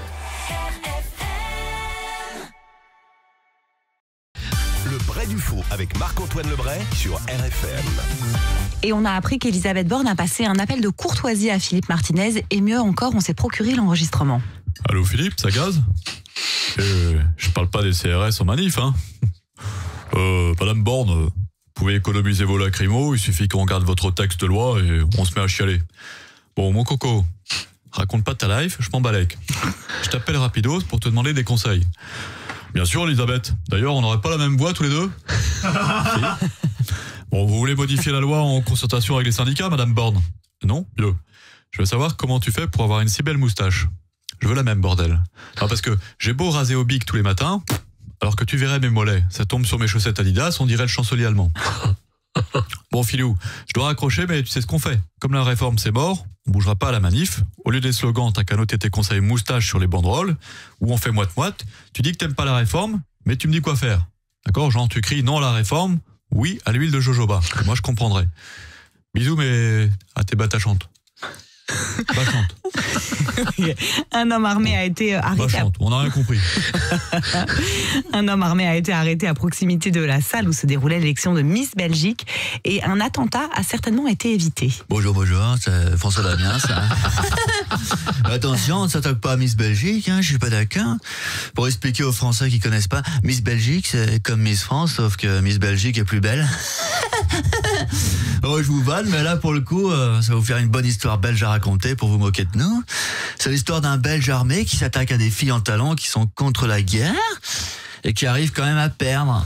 Speaker 1: Le vrai du faux avec Marc-Antoine Lebray sur RFM.
Speaker 2: Et on a appris qu'Elisabeth Borne a passé un appel de courtoisie à Philippe Martinez, et mieux encore, on s'est procuré l'enregistrement.
Speaker 6: Allô Philippe, ça gaze? Je parle pas des CRS en manif, hein. Madame Borne, vous pouvez économiser vos lacrymos, il suffit qu'on regarde votre texte de loi et on se met à chialer. Bon, mon coco, raconte pas ta life, je m'en balèque. Je t'appelle rapidos pour te demander des conseils. Bien sûr, Elisabeth. D'ailleurs, on n'aurait pas la même voix tous les deux? Si. Bon, vous voulez modifier la loi en concertation avec les syndicats, Madame Borne? Non? Mieux. Je veux savoir comment tu fais pour avoir une si belle moustache. Je veux la même, bordel. Non, parce que j'ai beau raser au bic tous les matins, alors que tu verrais mes mollets. Ça tombe sur mes chaussettes Adidas, on dirait le chancelier allemand. Bon, Philou, je dois raccrocher, mais tu sais ce qu'on fait. Comme la réforme, c'est mort, on bougera pas à la manif. Au lieu des slogans, t'as qu'à noter tes conseils moustache sur les banderoles, où on fait moite-moite. Tu dis que t'aimes pas la réforme, mais tu me dis quoi faire. D'accord? Genre, tu cries non à la réforme, oui à l'huile de jojoba. Moi, je comprendrai. Bisous, mais à tes battachantes. Bachante.
Speaker 2: Un homme armé a été arrêté.
Speaker 6: Bachante, on n'a rien compris.
Speaker 2: Un homme armé a été arrêté à proximité de la salle où se déroulait l'élection de Miss Belgique, et un attentat a certainement été évité.
Speaker 8: Bonjour, c'est François Damien, ça. Attention, on ne s'attaque pas à Miss Belgique, hein, je suis pas d'accord. Pour expliquer aux Français qui connaissent pas, Miss Belgique, c'est comme Miss France, sauf que Miss Belgique est plus belle. Oh, je vous vanne, mais là, pour le coup, ça va vous faire une bonne histoire belge à raconter pour vous moquer de nous. C'est l'histoire d'un Belge armé qui s'attaque à des filles en talons qui sont contre la guerre et qui arrivent quand même à perdre.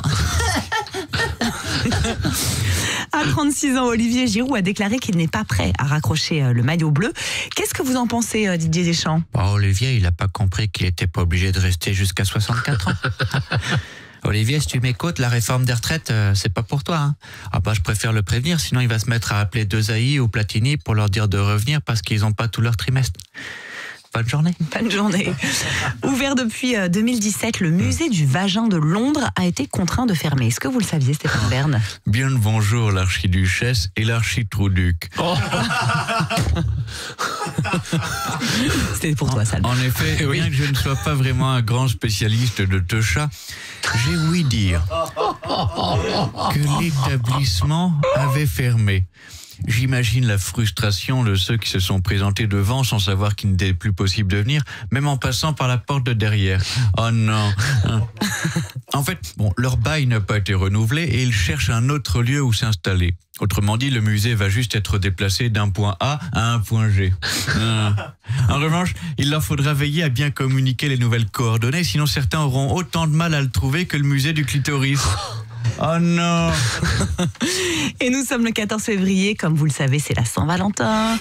Speaker 2: À 36 ans, Olivier Giroud a déclaré qu'il n'est pas prêt à raccrocher le maillot bleu. Qu'est-ce que vous en pensez, Didier Deschamps?
Speaker 8: Olivier, il n'a pas compris qu'il n'était pas obligé de rester jusqu'à 64 ans.
Speaker 4: Olivier, si tu m'écoutes, la réforme des retraites, c'est pas pour toi. Hein. Ah bah, je préfère le prévenir, sinon il va se mettre à appeler Desailly ou Platini pour leur dire de revenir parce qu'ils n'ont pas tout leur trimestre. Bonne journée.
Speaker 2: Bonne journée. Ouvert depuis 2017, le musée du vagin de Londres a été contraint de fermer. Est-ce que vous le saviez, Stéphane Bern?
Speaker 4: Bien le bonjour, l'archiduchesse et l'architrouduc.
Speaker 10: Oh.
Speaker 2: C'était pour toi, Salma.
Speaker 4: En effet, bien que je ne sois pas vraiment un grand spécialiste de Techa, j'ai ouï dire que l'établissement avait fermé. J'imagine la frustration de ceux qui se sont présentés devant sans savoir qu'il n'était plus possible de venir, même en passant par la porte de derrière. Oh non. En fait, leur bail n'a pas été renouvelé et ils cherchent un autre lieu où s'installer. Autrement dit, le musée va juste être déplacé d'un point A à un point G. En revanche, il leur faudra veiller à bien communiquer les nouvelles coordonnées, sinon certains auront autant de mal à le trouver que le musée du clitoris. Oh non.
Speaker 2: Et nous sommes le 14 février, comme vous le savez, c'est la Saint-Valentin.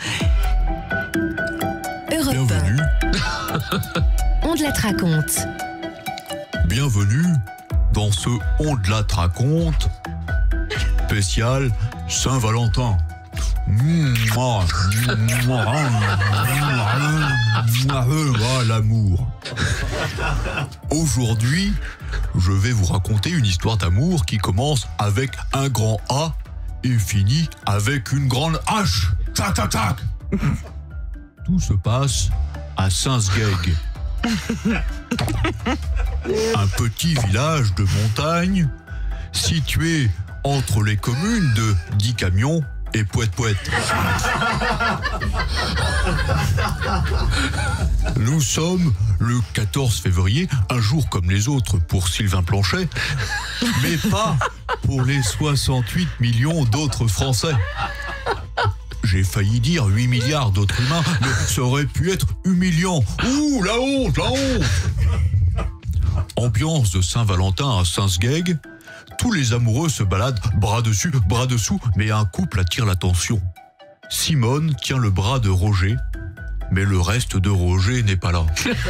Speaker 1: Bienvenue.
Speaker 13: On te la raconte.
Speaker 1: Bienvenue dans ce On de la raconte spécial Saint-Valentin. L'amour. Aujourd'hui, je vais vous raconter une histoire d'amour qui commence avec un grand A et finit avec une grande H. Tac, tac, tac. Tout se passe à Saint-Sgeg. Un petit village de montagne situé entre les communes de Dicamion et Poète-Poète. Nous sommes le 14 février, un jour comme les autres pour Sylvain Planchet, mais pas pour les 68 millions d'autres Français. J'ai failli dire 8 milliards d'autres humains, mais ça aurait pu être humiliant. Ouh, la honte, la honte! Ambiance de Saint-Valentin à Saint-Sgeg. Tous les amoureux se baladent bras dessus, bras dessous, mais un couple attire l'attention. Simone tient le bras de Roger, mais le reste de Roger n'est pas là.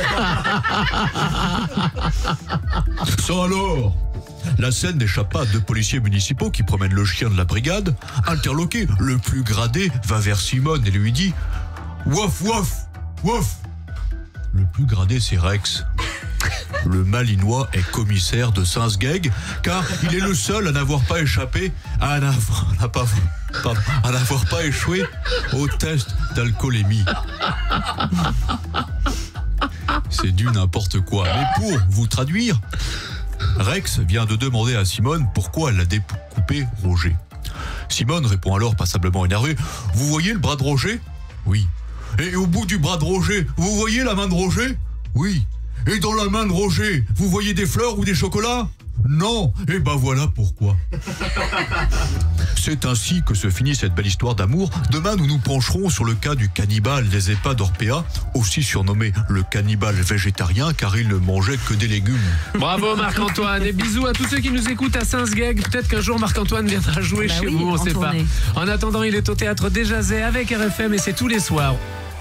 Speaker 1: Ça alors! La scène n'échappe pas à deux policiers municipaux qui promènent le chien de la brigade. Interloqué, le plus gradé va vers Simone et lui dit « Wouf, wouf, wouf !» Le plus gradé, c'est Rex. Le Malinois est commissaire de Saint-Sgeg, car il est le seul à n'avoir pas échappé, à n'avoir pas échoué au test d'alcoolémie. C'est du n'importe quoi. Mais pour vous traduire, Rex vient de demander à Simone pourquoi elle a découpé Roger. Simone répond alors passablement énervée « Vous voyez le bras de Roger ? Oui. Et au bout du bras de Roger, vous voyez la main de Roger ? Oui. Et dans la main de Roger, vous voyez des fleurs ou des chocolats ? Non. Et ben voilà pourquoi. C'est ainsi que se finit cette belle histoire d'amour. Demain, nous nous pencherons sur le cas du cannibale des EHPAD d'Orpea, aussi surnommé le cannibale végétarien, car il ne mangeait que des légumes.
Speaker 10: Bravo Marc-Antoine, et bisous à tous ceux qui nous écoutent à Saint-Sgeg. Peut-être qu'un jour Marc-Antoine viendra jouer chez vous, on ne sait pas. En attendant, il est au théâtre des Jazets avec RFM et c'est tous les soirs.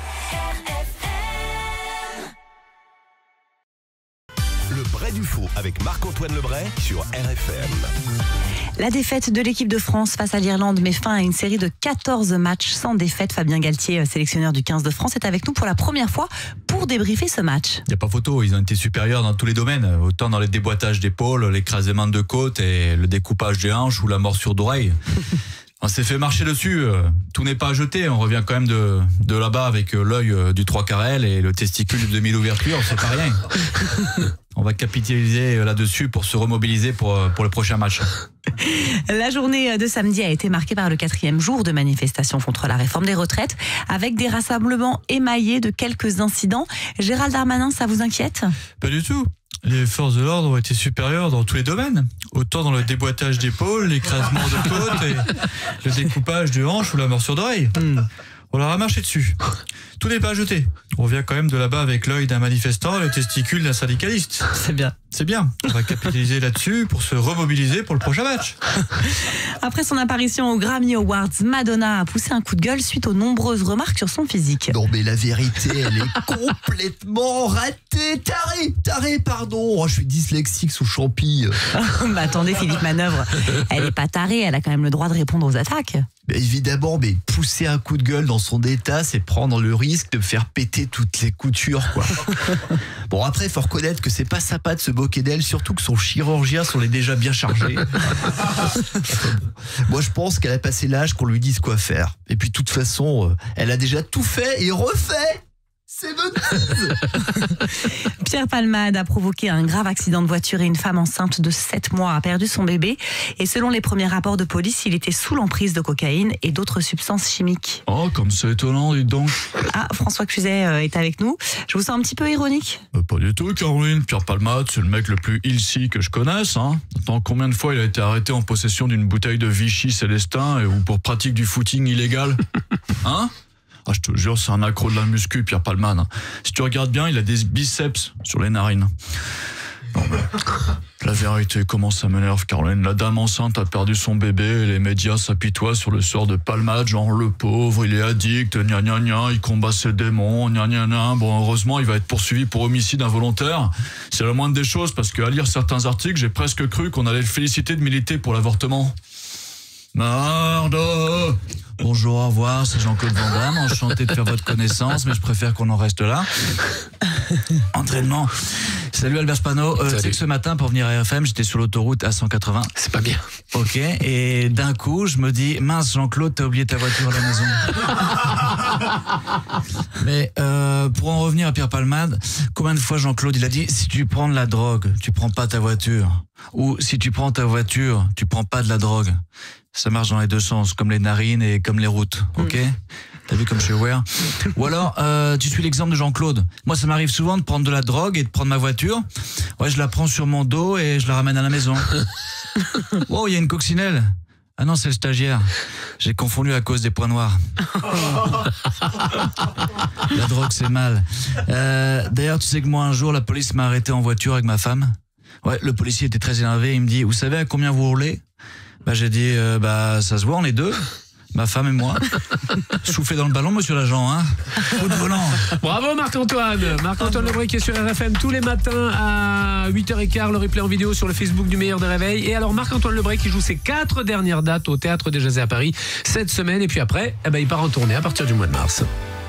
Speaker 1: Le Bray du Faux avec Marc-Antoine Lebray sur RFM.
Speaker 2: La défaite de l'équipe de France face à l'Irlande met fin à une série de 14 matchs sans défaite. Fabien Galtier, sélectionneur du 15 de France, est avec nous pour la première fois pour débriefer ce match.
Speaker 3: Il n'y a pas photo, ils ont été supérieurs dans tous les domaines, autant dans les déboîtages d'épaule, l'écrasement de côte et le découpage des hanches ou la morsure d'oreille. On s'est fait marcher dessus, tout n'est pas à jeter, on revient quand même de là-bas avec l'œil du 3/4 et le testicule de demi-ouverture, c'est pas rien. On va capitaliser là-dessus pour se remobiliser pour le prochain match.
Speaker 2: La journée de samedi a été marquée par le 4e jour de manifestation contre la réforme des retraites, avec des rassemblements émaillés de quelques incidents. Gérald Darmanin, ça vous inquiète ?
Speaker 3: Pas du tout. Les forces de l'ordre ont été supérieures dans tous les domaines, autant dans le déboîtage d'épaule, l'écrasement de côte et le découpage de hanches ou la morsure d'oreille.
Speaker 7: On leur a marché dessus. Tout n'est pas jeté. On revient quand même de là-bas avec l'œil d'un manifestant et les testicules d'un syndicaliste.
Speaker 2: C'est bien.
Speaker 7: C'est bien. On va capitaliser là-dessus pour se remobiliser pour le prochain match.
Speaker 2: Après son apparition aux Grammy Awards, Madonna a poussé un coup de gueule suite aux nombreuses remarques sur son physique.
Speaker 5: Non mais la vérité, elle est complètement ratée. Taré, pardon. Oh, je suis dyslexique sous champi.
Speaker 2: Bah attendez, Philippe Manœuvre, elle est pas tarée, elle a quand même le droit de répondre aux attaques.
Speaker 5: Mais évidemment, mais pousser un coup de gueule dans son état, c'est prendre le risque de faire péter toutes les coutures, quoi. Bon, après, faut reconnaître que c'est pas sympa de se moquer d'elle, surtout que son chirurgien s'en est déjà bien chargé. Moi, je pense qu'elle a passé l'âge qu'on lui dise quoi faire. Et puis, de toute façon, elle a déjà tout fait et refait. C'est de
Speaker 2: Pierre Palmade a provoqué un grave accident de voiture et une femme enceinte de 7 mois a perdu son bébé. Et selon les premiers rapports de police, il était sous l'emprise de cocaïne et d'autres substances chimiques.
Speaker 1: Oh, comme c'est étonnant, dis donc.
Speaker 2: Ah, François Cluzet est avec nous. Je vous sens un petit peu ironique.
Speaker 1: Pas du tout, Caroline. Pierre Palmade, c'est le mec le plus ilsi que je connaisse. Hein. Attends, combien de fois il a été arrêté en possession d'une bouteille de Vichy Célestin ou pour pratique du footing illégal? Hein? Ah, je te jure, c'est un accro de la muscu, Pierre Palmade. Si tu regardes bien, il a des biceps sur les narines. Non, mais la vérité, comment ça m'énerve, Caroline. La dame enceinte a perdu son bébé et les médias s'apitoient sur le sort de Palmade, genre le pauvre, il est addict, gna gna gna, il combat ses démons, gna gna gna. Bon, heureusement, il va être poursuivi pour homicide involontaire. C'est la moindre des choses parce qu'à lire certains articles, j'ai presque cru qu'on allait le féliciter de militer pour l'avortement. Merde!
Speaker 4: Bonjour, au revoir, c'est Jean-Claude Van Damme, enchanté de faire votre connaissance, mais je préfère qu'on en reste là. Entraînement. Salut Albert Spano, tu sais que ce matin pour venir à RFM, j'étais sur l'autoroute A180.
Speaker 10: C'est pas bien.
Speaker 4: Ok, et d'un coup, je me dis, mince Jean-Claude, t'as oublié ta voiture à la maison. Mais pour en revenir à Pierre Palmade, combien de fois Jean-Claude, il a dit, si tu prends de la drogue, tu prends pas ta voiture. Ou si tu prends ta voiture, tu prends pas de la drogue. Ça marche dans les deux sens, comme les narines et comme les routes, ok? T'as vu comme je suis aware? Ou alors, tu suis l'exemple de Jean-Claude. Moi, ça m'arrive souvent de prendre de la drogue et de prendre ma voiture. Ouais, je la prends sur mon dos et je la ramène à la maison. Oh, il y a une coccinelle. Ah non, c'est le stagiaire. J'ai confondu à cause des points noirs. La drogue, c'est mal. D'ailleurs, tu sais que moi, un jour, la police m'a arrêté en voiture avec ma femme. Ouais, le policier était très énervé. Il me dit, vous savez à combien vous roulez? Bah, j'ai dit, ça se voit, on est deux. Ma femme et moi. Soufflez dans le ballon, monsieur l'agent, hein. Coup de volant.
Speaker 10: Bravo Marc-Antoine. Marc-Antoine Lebré qui est sur RFM tous les matins à 8h15. Le replay en vidéo sur le Facebook du Meilleur des Réveils. Et alors Marc-Antoine Lebré qui joue ses 4 dernières dates au Théâtre des Jazés à Paris cette semaine. Et puis après, il part en tournée à partir du mois de mars.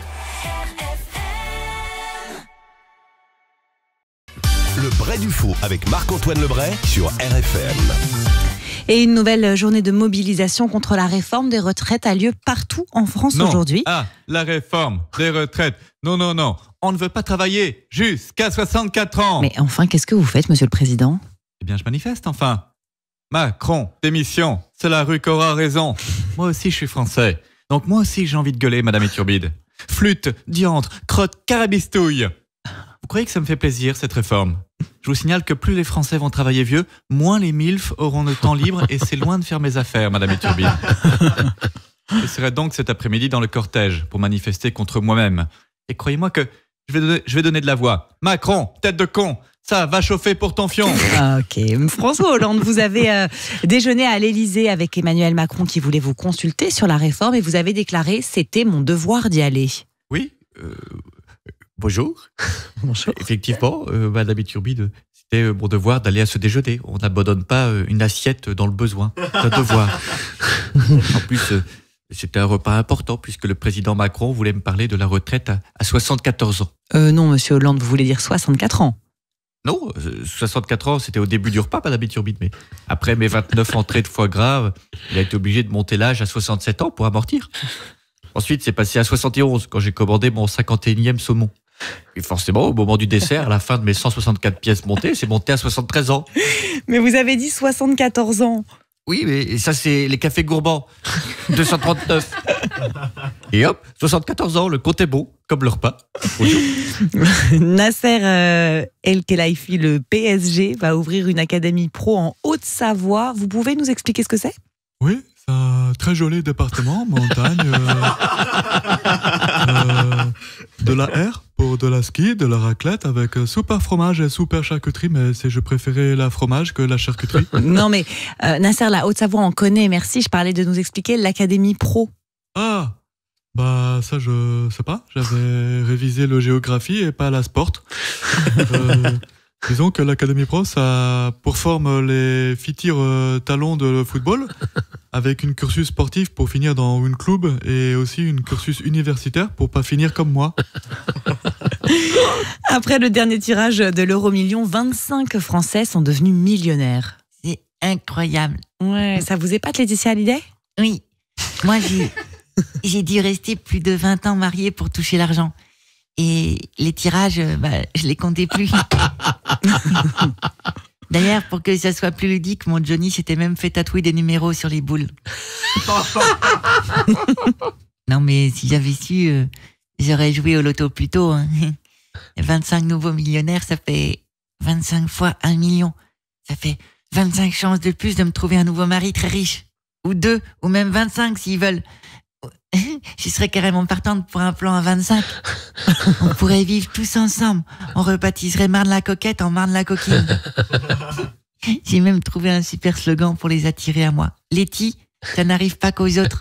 Speaker 14: Le vrai du faux avec Marc-Antoine Lebray sur RFM.
Speaker 2: Et une nouvelle journée de mobilisation contre la réforme des retraites a lieu partout en France aujourd'hui.
Speaker 3: Ah, la réforme des retraites. Non. On ne veut pas travailler jusqu'à 64 ans.
Speaker 2: Mais enfin, qu'est-ce que vous faites, monsieur le Président?
Speaker 3: Eh bien, je manifeste, enfin. Macron, démission. C'est la rue qui aura raison. Moi aussi, je suis français. Donc moi aussi, j'ai envie de gueuler, Madame Iturbide. Flûte, diantre, crotte, carabistouille. Vous croyez que ça me fait plaisir, cette réforme? Je vous signale que plus les Français vont travailler vieux, moins les MILF auront le temps libre et c'est loin de faire mes affaires, Madame Iturbide. Je serai donc cet après-midi dans le cortège pour manifester contre moi-même. Et croyez-moi que je vais donner de la voix. Macron, tête de con, ça va chauffer pour ton fion.
Speaker 2: Ah, ok. François Hollande, vous avez déjeuné à l'Élysée avec Emmanuel Macron qui voulait vous consulter sur la réforme et vous avez déclaré « c'était mon devoir d'y aller ».
Speaker 3: Oui, bonjour. Bonjour. Effectivement, Madame Iturbide, c'était mon devoir d'aller à ce déjeuner. On n'abandonne pas une assiette dans le besoin. C'est un devoir. En plus, c'était un repas important puisque le président Macron voulait me parler de la retraite à 74 ans.
Speaker 2: Non, monsieur Hollande, vous voulez dire 64 ans?
Speaker 3: Non, 64 ans, c'était au début du repas, Madame Iturbide. Mais après mes 29 entrées de foie gras, il a été obligé de monter l'âge à 67 ans pour amortir. Ensuite, c'est passé à 71 quand j'ai commandé mon 51e saumon. Et forcément, au moment du dessert, à la fin de mes 164 pièces montées, c'est monté à 73 ans.
Speaker 2: Mais vous avez dit 74 ans.
Speaker 3: Oui, mais ça, c'est les cafés gourmands. 239. Et hop, 74 ans, le compte est bon, comme le repas.
Speaker 2: Nasser El Khelaifi, le PSG, va ouvrir une académie pro en Haute-Savoie. Vous pouvez nous expliquer ce que c'est?
Speaker 6: Oui, C'est un très joli département, montagne. De la R pour de la ski, de la raclette avec super fromage et super charcuterie, mais je préférais la fromage que la charcuterie.
Speaker 2: Non mais Nasser, la Haute-Savoie en connaît, merci. Je parlais de nous expliquer l'Académie Pro.
Speaker 6: Ah, bah ça je sais pas, j'avais révisé le géographie et pas la sport. Disons que l'Académie Pro, ça forme les futurs talents de football, avec une cursus sportif pour finir dans une club et aussi une cursus universitaire pour pas finir comme moi.
Speaker 2: Après le dernier tirage de l'Euro-Million, 25 Français sont devenus millionnaires.
Speaker 12: C'est incroyable.
Speaker 2: Ouais, ça vous épate, Laetitia Hallyday ?
Speaker 12: Oui. Moi, j'ai dû rester plus de 20 ans mariée pour toucher l'argent. Et les tirages, je les comptais plus. D'ailleurs, pour que ça soit plus ludique, mon Johnny s'était même fait tatouer des numéros sur les boules. Non, mais si j'avais su, j'aurais joué au loto plus tôt. Hein. 25 nouveaux millionnaires, ça fait 25 fois 1 million. Ça fait 25 chances de plus de me trouver un nouveau mari très riche. Ou 2, ou même 25 s'ils veulent. Je serais carrément partante pour un plan à 25. On pourrait vivre tous ensemble. On rebaptiserait Marne la Coquette en Marne la Coquine. J'ai même trouvé un super slogan pour les attirer à moi. Letty, ça n'arrive pas qu'aux autres.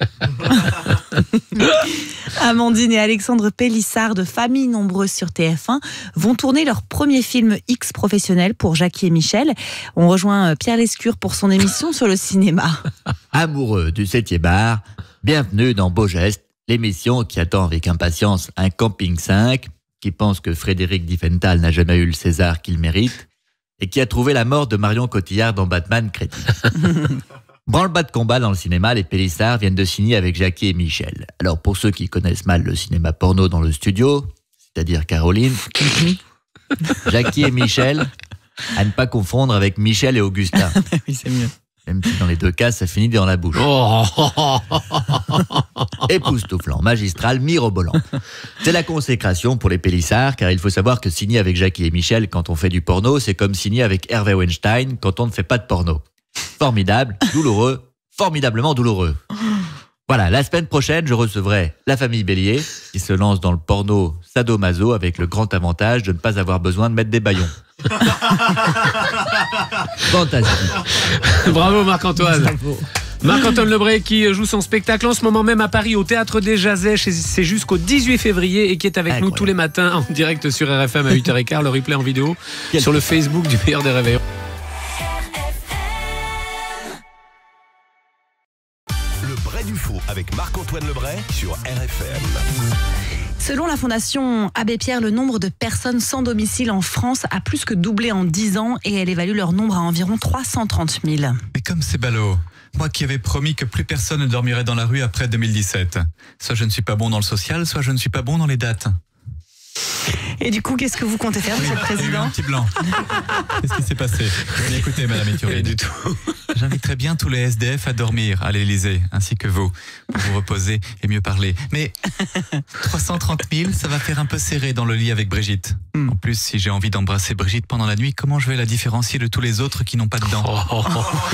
Speaker 2: Amandine et Alexandre Pélissard, de Famille Nombreuse sur TF1, vont tourner leur premier film X professionnel pour Jackie et Michel. On rejoint Pierre Lescure pour son émission sur le cinéma.
Speaker 8: Amoureux du 7e art, bienvenue dans Beau Geste, l'émission qui attend avec impatience un Camping 5, qui pense que Frédéric Diffenthal n'a jamais eu le César qu'il mérite, et qui a trouvé la mort de Marion Cotillard dans Batman Crédit. Branle-bas de combat dans le cinéma, les Pélissards viennent de signer avec Jackie et Michel. Alors pour ceux qui connaissent mal le cinéma porno dans le studio, c'est-à-dire Caroline, Jackie et Michel, à ne pas confondre avec Michel et Augustin.
Speaker 2: Oui, c'est mieux.
Speaker 8: Même si dans les deux cas, ça finit dans la bouche. Époustouflant, magistral, mirobolant. C'est la consécration pour les Pélissards, car il faut savoir que signer avec Jackie et Michel quand on fait du porno, c'est comme signer avec Hervé Weinstein quand on ne fait pas de porno. Formidable, douloureux, formidablement douloureux. Voilà, la semaine prochaine, je recevrai la famille Bélier, qui se lance dans le porno sadomaso avec le grand avantage de ne pas avoir besoin de mettre des bâillons. Fantastique.
Speaker 10: Bravo Marc-Antoine. Marc-Antoine Lebray qui joue son spectacle en ce moment même à Paris au Théâtre des Jazets. C'est jusqu'au 18 février et qui est avec nous tous les matins en direct sur RFM à 8h15. Le replay en vidéo sur le Facebook du Meilleur des Réveillons.
Speaker 14: Le Bray du Faux avec Marc-Antoine Lebray sur RFM.
Speaker 2: Selon la Fondation Abbé Pierre, le nombre de personnes sans domicile en France a plus que doublé en 10 ans et elle évalue leur nombre à environ 330 000.
Speaker 3: Mais comme c'est ballot, moi qui avais promis que plus personne ne dormirait dans la rue après 2017. Soit je ne suis pas bon dans le social, soit je ne suis pas bon dans les dates.
Speaker 2: Et du coup, qu'est-ce que vous comptez faire, monsieur le
Speaker 3: Il y a eu
Speaker 2: Président ?
Speaker 3: un petit blanc. Qu'est-ce qui s'est passé? Bien écoutez, Madame Éturine.
Speaker 10: Du tout.
Speaker 3: J'inviterai bien tous les SDF à dormir à l'Élysée, ainsi que vous, pour vous reposer et mieux parler. Mais 330 000, ça va faire un peu serré dans le lit avec Brigitte. En plus, si j'ai envie d'embrasser Brigitte pendant la nuit, comment je vais la différencier de tous les autres qui n'ont pas de dents?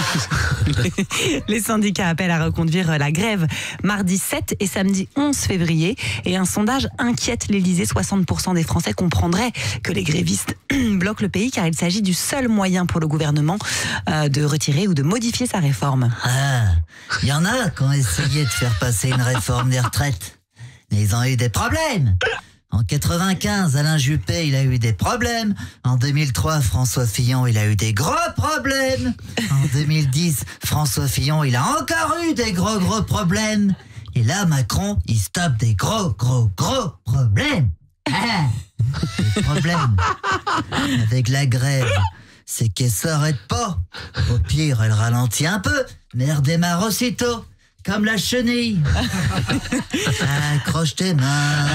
Speaker 2: Les syndicats appellent à reconduire la grève mardi 7 et samedi 11 février. Et un sondage inquiète l'Élysée. 60% des Français comprendraient que les grévistes bloquent le pays car il s'agit du seul moyen pour le gouvernement de retirer ou de modifier sa réforme.
Speaker 15: Ah, il y en a qui ont essayé de faire passer une réforme des retraites. Mais ils ont eu des problèmes. En 95, Alain Juppé, il a eu des problèmes. En 2003, François Fillon, il a eu des gros problèmes. En 2010, François Fillon, il a encore eu des gros problèmes. Et là, Macron, il se tape des gros problèmes. Ah, le problème avec la grève, c'est qu'elle s'arrête pas. Au pire, elle ralentit un peu, mais elle redémarre aussitôt. Comme la chenille. Accroche tes mains.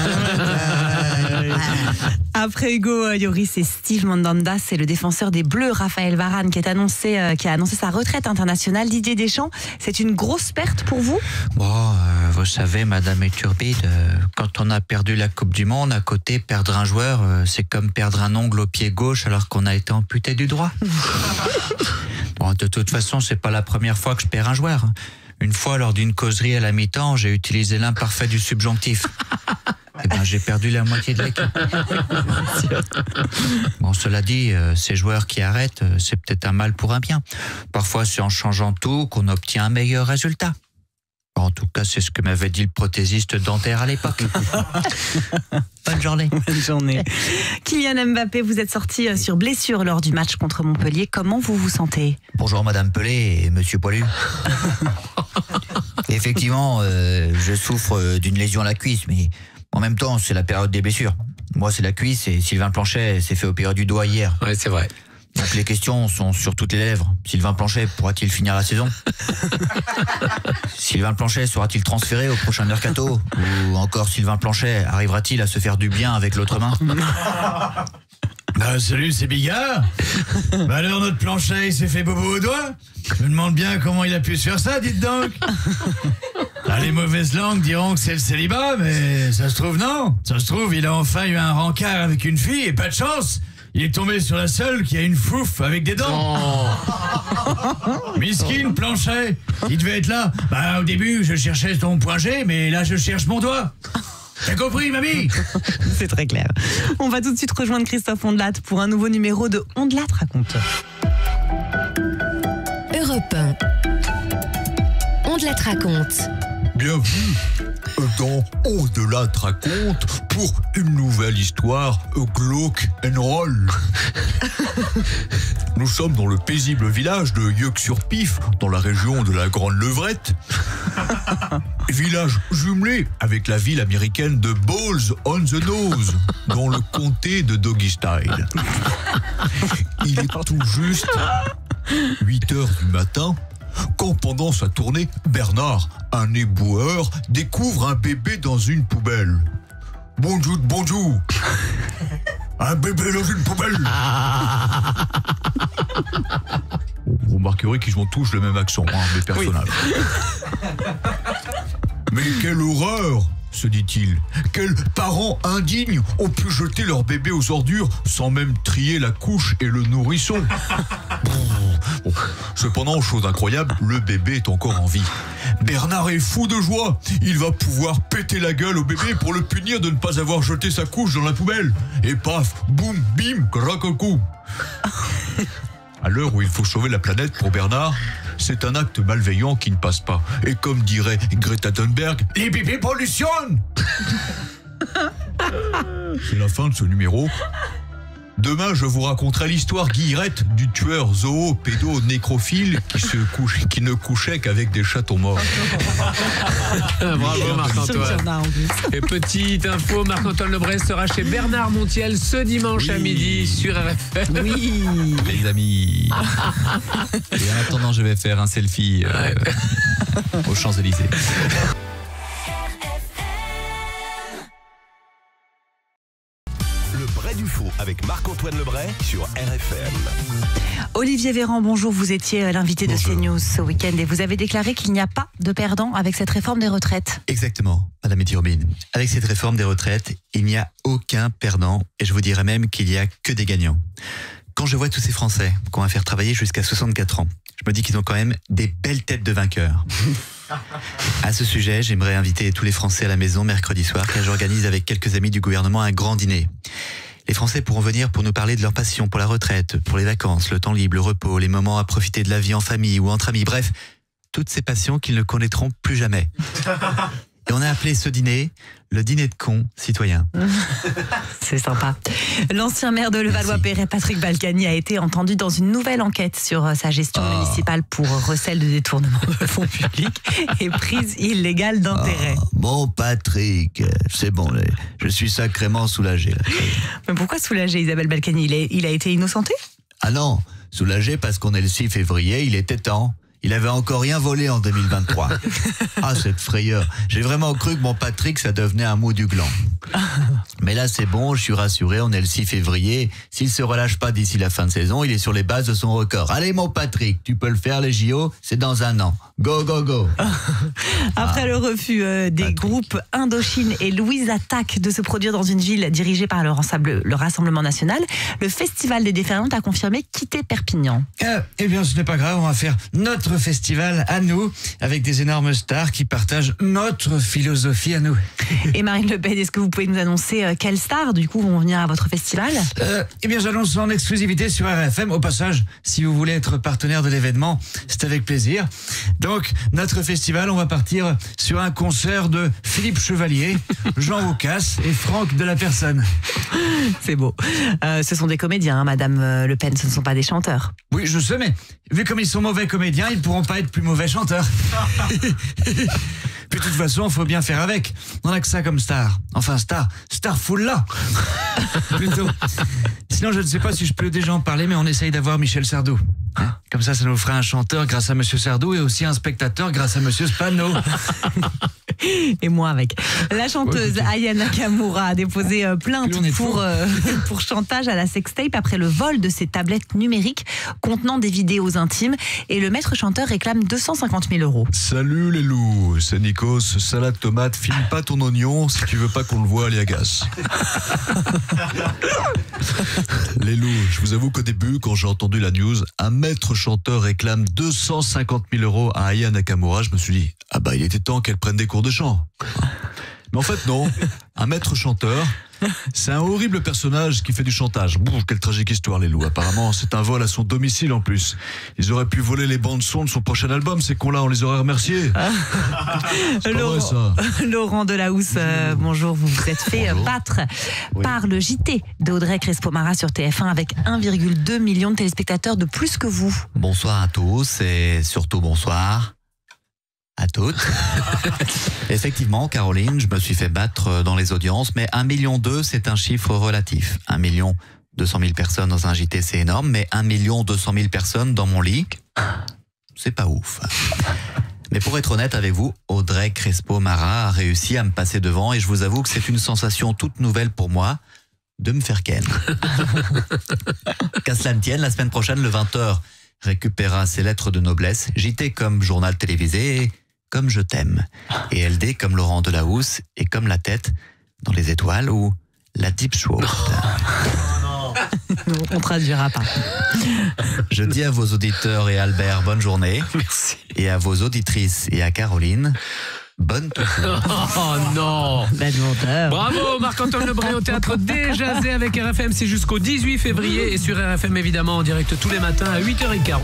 Speaker 2: Après Hugo Lloris et Steve Mandanda, c'est le défenseur des Bleus, Raphaël Varane, qui a annoncé sa retraite internationale. Didier Deschamps, c'est une grosse perte pour vous?
Speaker 8: Bon, vous savez, Madame Iturbide, quand on a perdu la Coupe du Monde, à côté, perdre un joueur, c'est comme perdre un ongle au pied gauche alors qu'on a été amputé du droit. Bon, de toute façon, c'est pas la première fois que je perds un joueur. Une fois, lors d'une causerie à la mi-temps, j'ai utilisé l'imparfait du subjonctif. Eh ben, j'ai perdu la moitié de l'équipe. Bon, cela dit, ces joueurs qui arrêtent, c'est peut-être un mal pour un bien. Parfois, c'est en changeant tout qu'on obtient un meilleur résultat. En tout cas, c'est ce que m'avait dit le prothésiste dentaire à l'époque. Bonne journée.
Speaker 2: Bonne journée. Kylian Mbappé, vous êtes sorti sur blessure lors du match contre Montpellier. Comment vous vous sentez?
Speaker 8: Bonjour Madame Pelé et Monsieur Poilu. Effectivement, je souffre d'une lésion à la cuisse, mais en même temps, c'est la période des blessures. Moi, c'est la cuisse et Sylvain Planchet s'est fait opérer du doigt hier.
Speaker 10: Ouais, c'est vrai.
Speaker 8: Donc les questions sont sur toutes les lèvres. Sylvain Planchet pourra-t-il finir la saison? Sylvain Planchet sera-t-il transféré au prochain mercato? Ou encore Sylvain Planchet arrivera-t-il à se faire du bien avec l'autre main?
Speaker 16: Salut, c'est Bigard. Alors notre Planchet, il s'est fait bobo au doigt. Je me demande bien comment il a pu se faire ça, dites donc. Les mauvaises langues diront que c'est le célibat, mais ça se trouve non. Ça se trouve, il a enfin eu un rencard avec une fille et pas de chance. Il est tombé sur la seule qui a une fouffe avec des dents. Miskin, Planchet. Il devait être là. Au début, je cherchais ton point G, mais là, je cherche mon doigt. T'as compris, mamie?
Speaker 2: C'est très clair. On va tout de suite rejoindre Christophe Ondelat pour un nouveau numéro de Ondelat raconte.
Speaker 13: Europe 1. Ondelat raconte.
Speaker 1: Bienvenue dans Au-delà de raconte pour une nouvelle histoire glauque and roll. Nous sommes dans le paisible village de Yeuk-sur-Pif, dans la région de la Grande Levrette. Village jumelé avec la ville américaine de Balls on the Nose, dans le comté de Doggy Style. Il est tout juste 8h du matin quand pendant sa tournée, Bernard, un éboueur, découvre un bébé dans une poubelle. Bonjour. Un bébé dans une poubelle. Vous remarquerez qu'ils ont tous le même accent, mes personnages. Oui. Mais quelle horreur, se dit-il. Quels parents indignes ont pu jeter leur bébé aux ordures sans même trier la couche et le nourrisson. Cependant, chose incroyable, le bébé est encore en vie. Bernard est fou de joie. Il va pouvoir péter la gueule au bébé pour le punir de ne pas avoir jeté sa couche dans la poubelle. Et paf, boum, bim, crac-coup. À l'heure où il faut sauver la planète pour Bernard, c'est un acte malveillant qui ne passe pas. Et comme dirait Greta Thunberg, les bébés pollutionnent. C'est la fin de ce numéro. Demain, je vous raconterai l'histoire guillerette du tueur zoopédo-nécrophile qui ne couchait qu'avec des chatons morts.
Speaker 10: Bravo Marc-Antoine. Et petite info, Marc-Antoine Lebray sera chez Bernard Montiel ce dimanche à midi sur RFM.
Speaker 2: Oui.
Speaker 3: Les amis. Et en attendant, je vais faire un selfie aux Champs-Élysées.
Speaker 14: Le Bray du Faux avec Marc-Antoine Lebray sur RFM.
Speaker 2: Olivier Véran, bonjour. Vous étiez l'invité de CNews ce week-end et vous avez déclaré qu'il n'y a pas de perdant avec cette réforme des retraites.
Speaker 3: Exactement, Madame Etiurbine. Avec cette réforme des retraites, il n'y a aucun perdant et je vous dirais même qu'il n'y a que des gagnants. Quand je vois tous ces Français qu'on va faire travailler jusqu'à 64 ans, je me dis qu'ils ont quand même des belles têtes de vainqueurs. À ce sujet, j'aimerais inviter tous les Français à la maison mercredi soir car j'organise avec quelques amis du gouvernement un grand dîner. Les Français pourront venir pour nous parler de leur passion pour la retraite, pour les vacances, le temps libre, le repos, les moments à profiter de la vie en famille ou entre amis, bref, toutes ces passions qu'ils ne connaîtront plus jamais. Et on a appelé ce dîner le dîner de cons citoyens.
Speaker 2: C'est sympa. L'ancien maire de Levallois-Perret, Patrick Balkany, a été entendu dans une nouvelle enquête sur sa gestion municipale pour recel de détournement de fonds publics et prise illégale d'intérêt.
Speaker 16: Bon Patrick, c'est bon, je suis sacrément soulagé. Là.
Speaker 2: Mais pourquoi soulagé, Isabelle Balkany? Il a été innocenté?
Speaker 16: Ah non, soulagé parce qu'on est le 6 février, il était temps. Il avait encore rien volé en 2023. Ah, cette frayeur. J'ai vraiment cru que mon Patrick, ça devenait un mot du gland.
Speaker 11: Mais là, c'est bon, je suis rassuré, on est le 6 février. S'il se relâche pas d'ici la fin de saison, il est sur les bases de son record. Allez, mon Patrick, tu peux le faire, les JO, c'est dans un an. Go, go, go.
Speaker 2: Après le refus des groupes Indochine et Louise Attaque de se produire dans une ville dirigée par le Rassemblement National, le Festival des Déferlantes a confirmé quitter Perpignan.
Speaker 9: Eh bien, ce n'est pas grave, on va faire notre festival à nous, avec des énormes stars qui partagent notre philosophie à nous.
Speaker 2: Et Marine Le Pen, est-ce que vous pouvez nous annoncer quelles stars, du coup, vont venir à votre festival?
Speaker 9: Eh bien, j'annonce en exclusivité sur RFM. Au passage, si vous voulez être partenaire de l'événement, c'est avec plaisir. Donc, notre festival, on va partir sur un concert de Philippe Chevalier, Jean Roucas et Franck de la Personne.
Speaker 2: C'est beau. Ce sont des comédiens, hein, Madame Le Pen, ce ne sont pas des chanteurs.
Speaker 9: Oui, je sais, mais vu comme ils sont mauvais comédiens, ils ne pourront pas être plus mauvais chanteurs. Puis de toute façon, il faut bien faire avec. On n'a que ça comme star. Enfin, star full là. Plutôt. Sinon, je ne sais pas si je peux déjà en parler, mais on essaye d'avoir Michel Sardou. Hein, comme ça nous fera un chanteur grâce à Monsieur Sardou et aussi un spectateur grâce à Monsieur Spano.
Speaker 2: Et moi avec. La chanteuse Aya Nakamura a déposé plainte pour chantage à la sextape après le vol de ses tablettes numériques contenant des vidéos intimes, et le maître chanteur réclame 250 000 €.
Speaker 1: Salut les loups, c'est Nikos, salade tomate, filme pas ton oignon si tu veux pas qu'on le voit, Aliagas. Les loups, je vous avoue qu'au début, quand j'ai entendu la news, un maître chanteur réclame 250 000 € à Aya Nakamura, je me suis dit, ah bah il était temps qu'elle prenne des cours de chant. Mais en fait non, un maître chanteur, c'est un horrible personnage qui fait du chantage. Quelle tragique histoire, les loups. Apparemment, c'est un vol à son domicile en plus. Ils auraient pu voler les bandes son de son prochain album, ces cons-là, on les aurait remerciés. C'est pas vrai, ça.
Speaker 2: Laurent Delahousse, bonjour, vous vous êtes fait battre par le JT d'Audrey Crespo-Mara sur TF1 avec 1,2 million de téléspectateurs de plus que vous.
Speaker 11: Bonsoir à tous et surtout bonsoir à toutes. Effectivement, Caroline, je me suis fait battre dans les audiences, mais 1,2 million, c'est un chiffre relatif. 1,2 million personnes dans un JT, c'est énorme, mais 1,2 million personnes dans mon lit, c'est pas ouf. Mais pour être honnête avec vous, Audrey Crespo-Mara a réussi à me passer devant, et je vous avoue que c'est une sensation toute nouvelle pour moi de me faire ken. Qu'à cela ne tienne, la semaine prochaine, le 20h, récupérera ses lettres de noblesse, JT comme journal télévisé, comme Je t'aime, et LD comme Laurent Delahousse, et comme La Tête dans les étoiles ou La Deep Throat.
Speaker 2: On traduira pas.
Speaker 11: Je dis à vos auditeurs et à Albert, bonne journée.
Speaker 10: Merci.
Speaker 11: Et à vos auditrices et à Caroline, bonne toujours.
Speaker 10: Oh non. Bravo Marc-Antoine Lebray au théâtre Déjazé avec RFM, c'est jusqu'au 18 février et sur RFM évidemment en direct tous les matins à 8h15.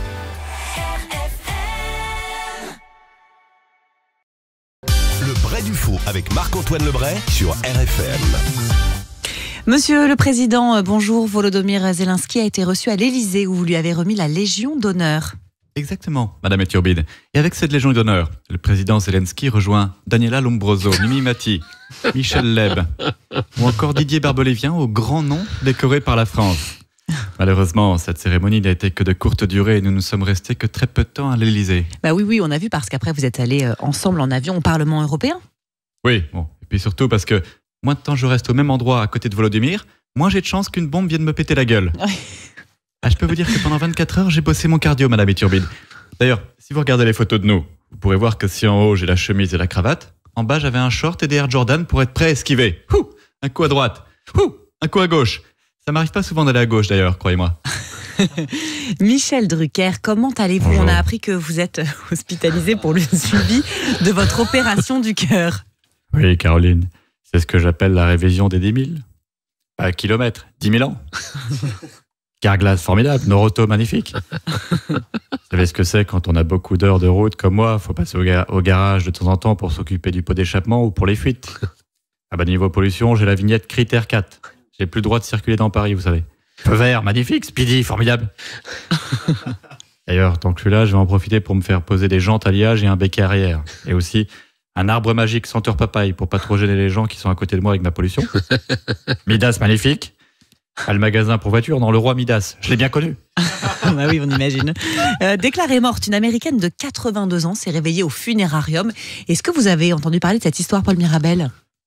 Speaker 14: Le Bray du Faux avec Marc-Antoine Lebray sur RFM.
Speaker 2: Monsieur le Président, bonjour. Volodymyr Zelensky a été reçu à l'Élysée où vous lui avez remis la Légion d'honneur.
Speaker 3: Exactement, Madame Iturbide. Et avec cette Légion d'honneur, le président Zelensky rejoint Daniela Lombroso, Mimi Mati, Michel Leb ou encore Didier Barbelivien, au grand nom décoré par la France. Malheureusement, cette cérémonie n'a été que de courte durée et nous ne sommes restés que très peu de temps à l'Élysée.
Speaker 2: Bah oui, on a vu, parce qu'après vous êtes allés ensemble en avion au Parlement européen.
Speaker 3: Oui, bon, et puis surtout parce que moins de temps je reste au même endroit à côté de Volodymyr, moins j'ai de chances qu'une bombe vienne me péter la gueule. Je peux vous dire que pendant 24 heures, j'ai bossé mon cardio, Madame Iturbide. D'ailleurs, si vous regardez les photos de nous, vous pourrez voir que si en haut j'ai la chemise et la cravate, en bas j'avais un short et des Air Jordan pour être prêt à esquiver. Un coup à droite, un coup à gauche. Ça m'arrive pas souvent d'aller à gauche d'ailleurs, croyez-moi.
Speaker 2: Michel Drucker, comment allez-vous? On a appris que vous êtes hospitalisé pour le suivi de votre opération du cœur.
Speaker 3: Oui, Caroline, c'est ce que j'appelle la révision des 10 000. Pas kilomètres, 10 000 ans. Carglass formidable, Noroto magnifique. Vous savez ce que c'est quand on a beaucoup d'heures de route comme moi, faut passer au garage de temps en temps pour s'occuper du pot d'échappement ou pour les fuites. Ah bah niveau pollution, j'ai la vignette critère 4. J'ai plus le droit de circuler dans Paris, vous savez. Feu vert, magnifique, speedy, formidable. D'ailleurs, tant que je suis là, je vais en profiter pour me faire poser des jantes alliage et un béquet arrière. Et aussi un arbre magique senteur papaye pour pas trop gêner les gens qui sont à côté de moi avec ma pollution. Midas, magnifique. Ah, le magasin pour voitures, non, le roi Midas. Je l'ai bien connu.
Speaker 2: Bah oui, on imagine. Déclarée morte, une Américaine de 82 ans s'est réveillée au funérarium. Est-ce que vous avez entendu parler de cette histoire, Paul Mirabel ?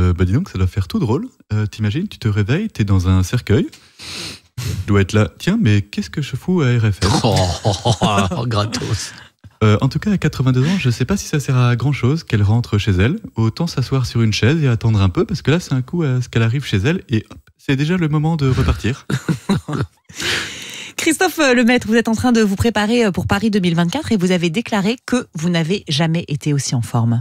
Speaker 6: Bah dis donc, ça doit faire tout drôle. T'imagines, tu te réveilles, t'es dans un cercueil. Tu dois être là. Tiens, mais qu'est-ce que je fous à RFM?
Speaker 10: Gratos.
Speaker 6: En tout cas, à 82 ans, je sais pas si ça sert à grand chose qu'elle rentre chez elle. Autant s'asseoir sur une chaise et attendre un peu, parce que là, c'est un coup à ce qu'elle arrive chez elle et hop, c'est déjà le moment de repartir.
Speaker 2: Christophe Lemaitre, vous êtes en train de vous préparer pour Paris 2024 et vous avez déclaré que vous n'avez jamais été aussi en forme.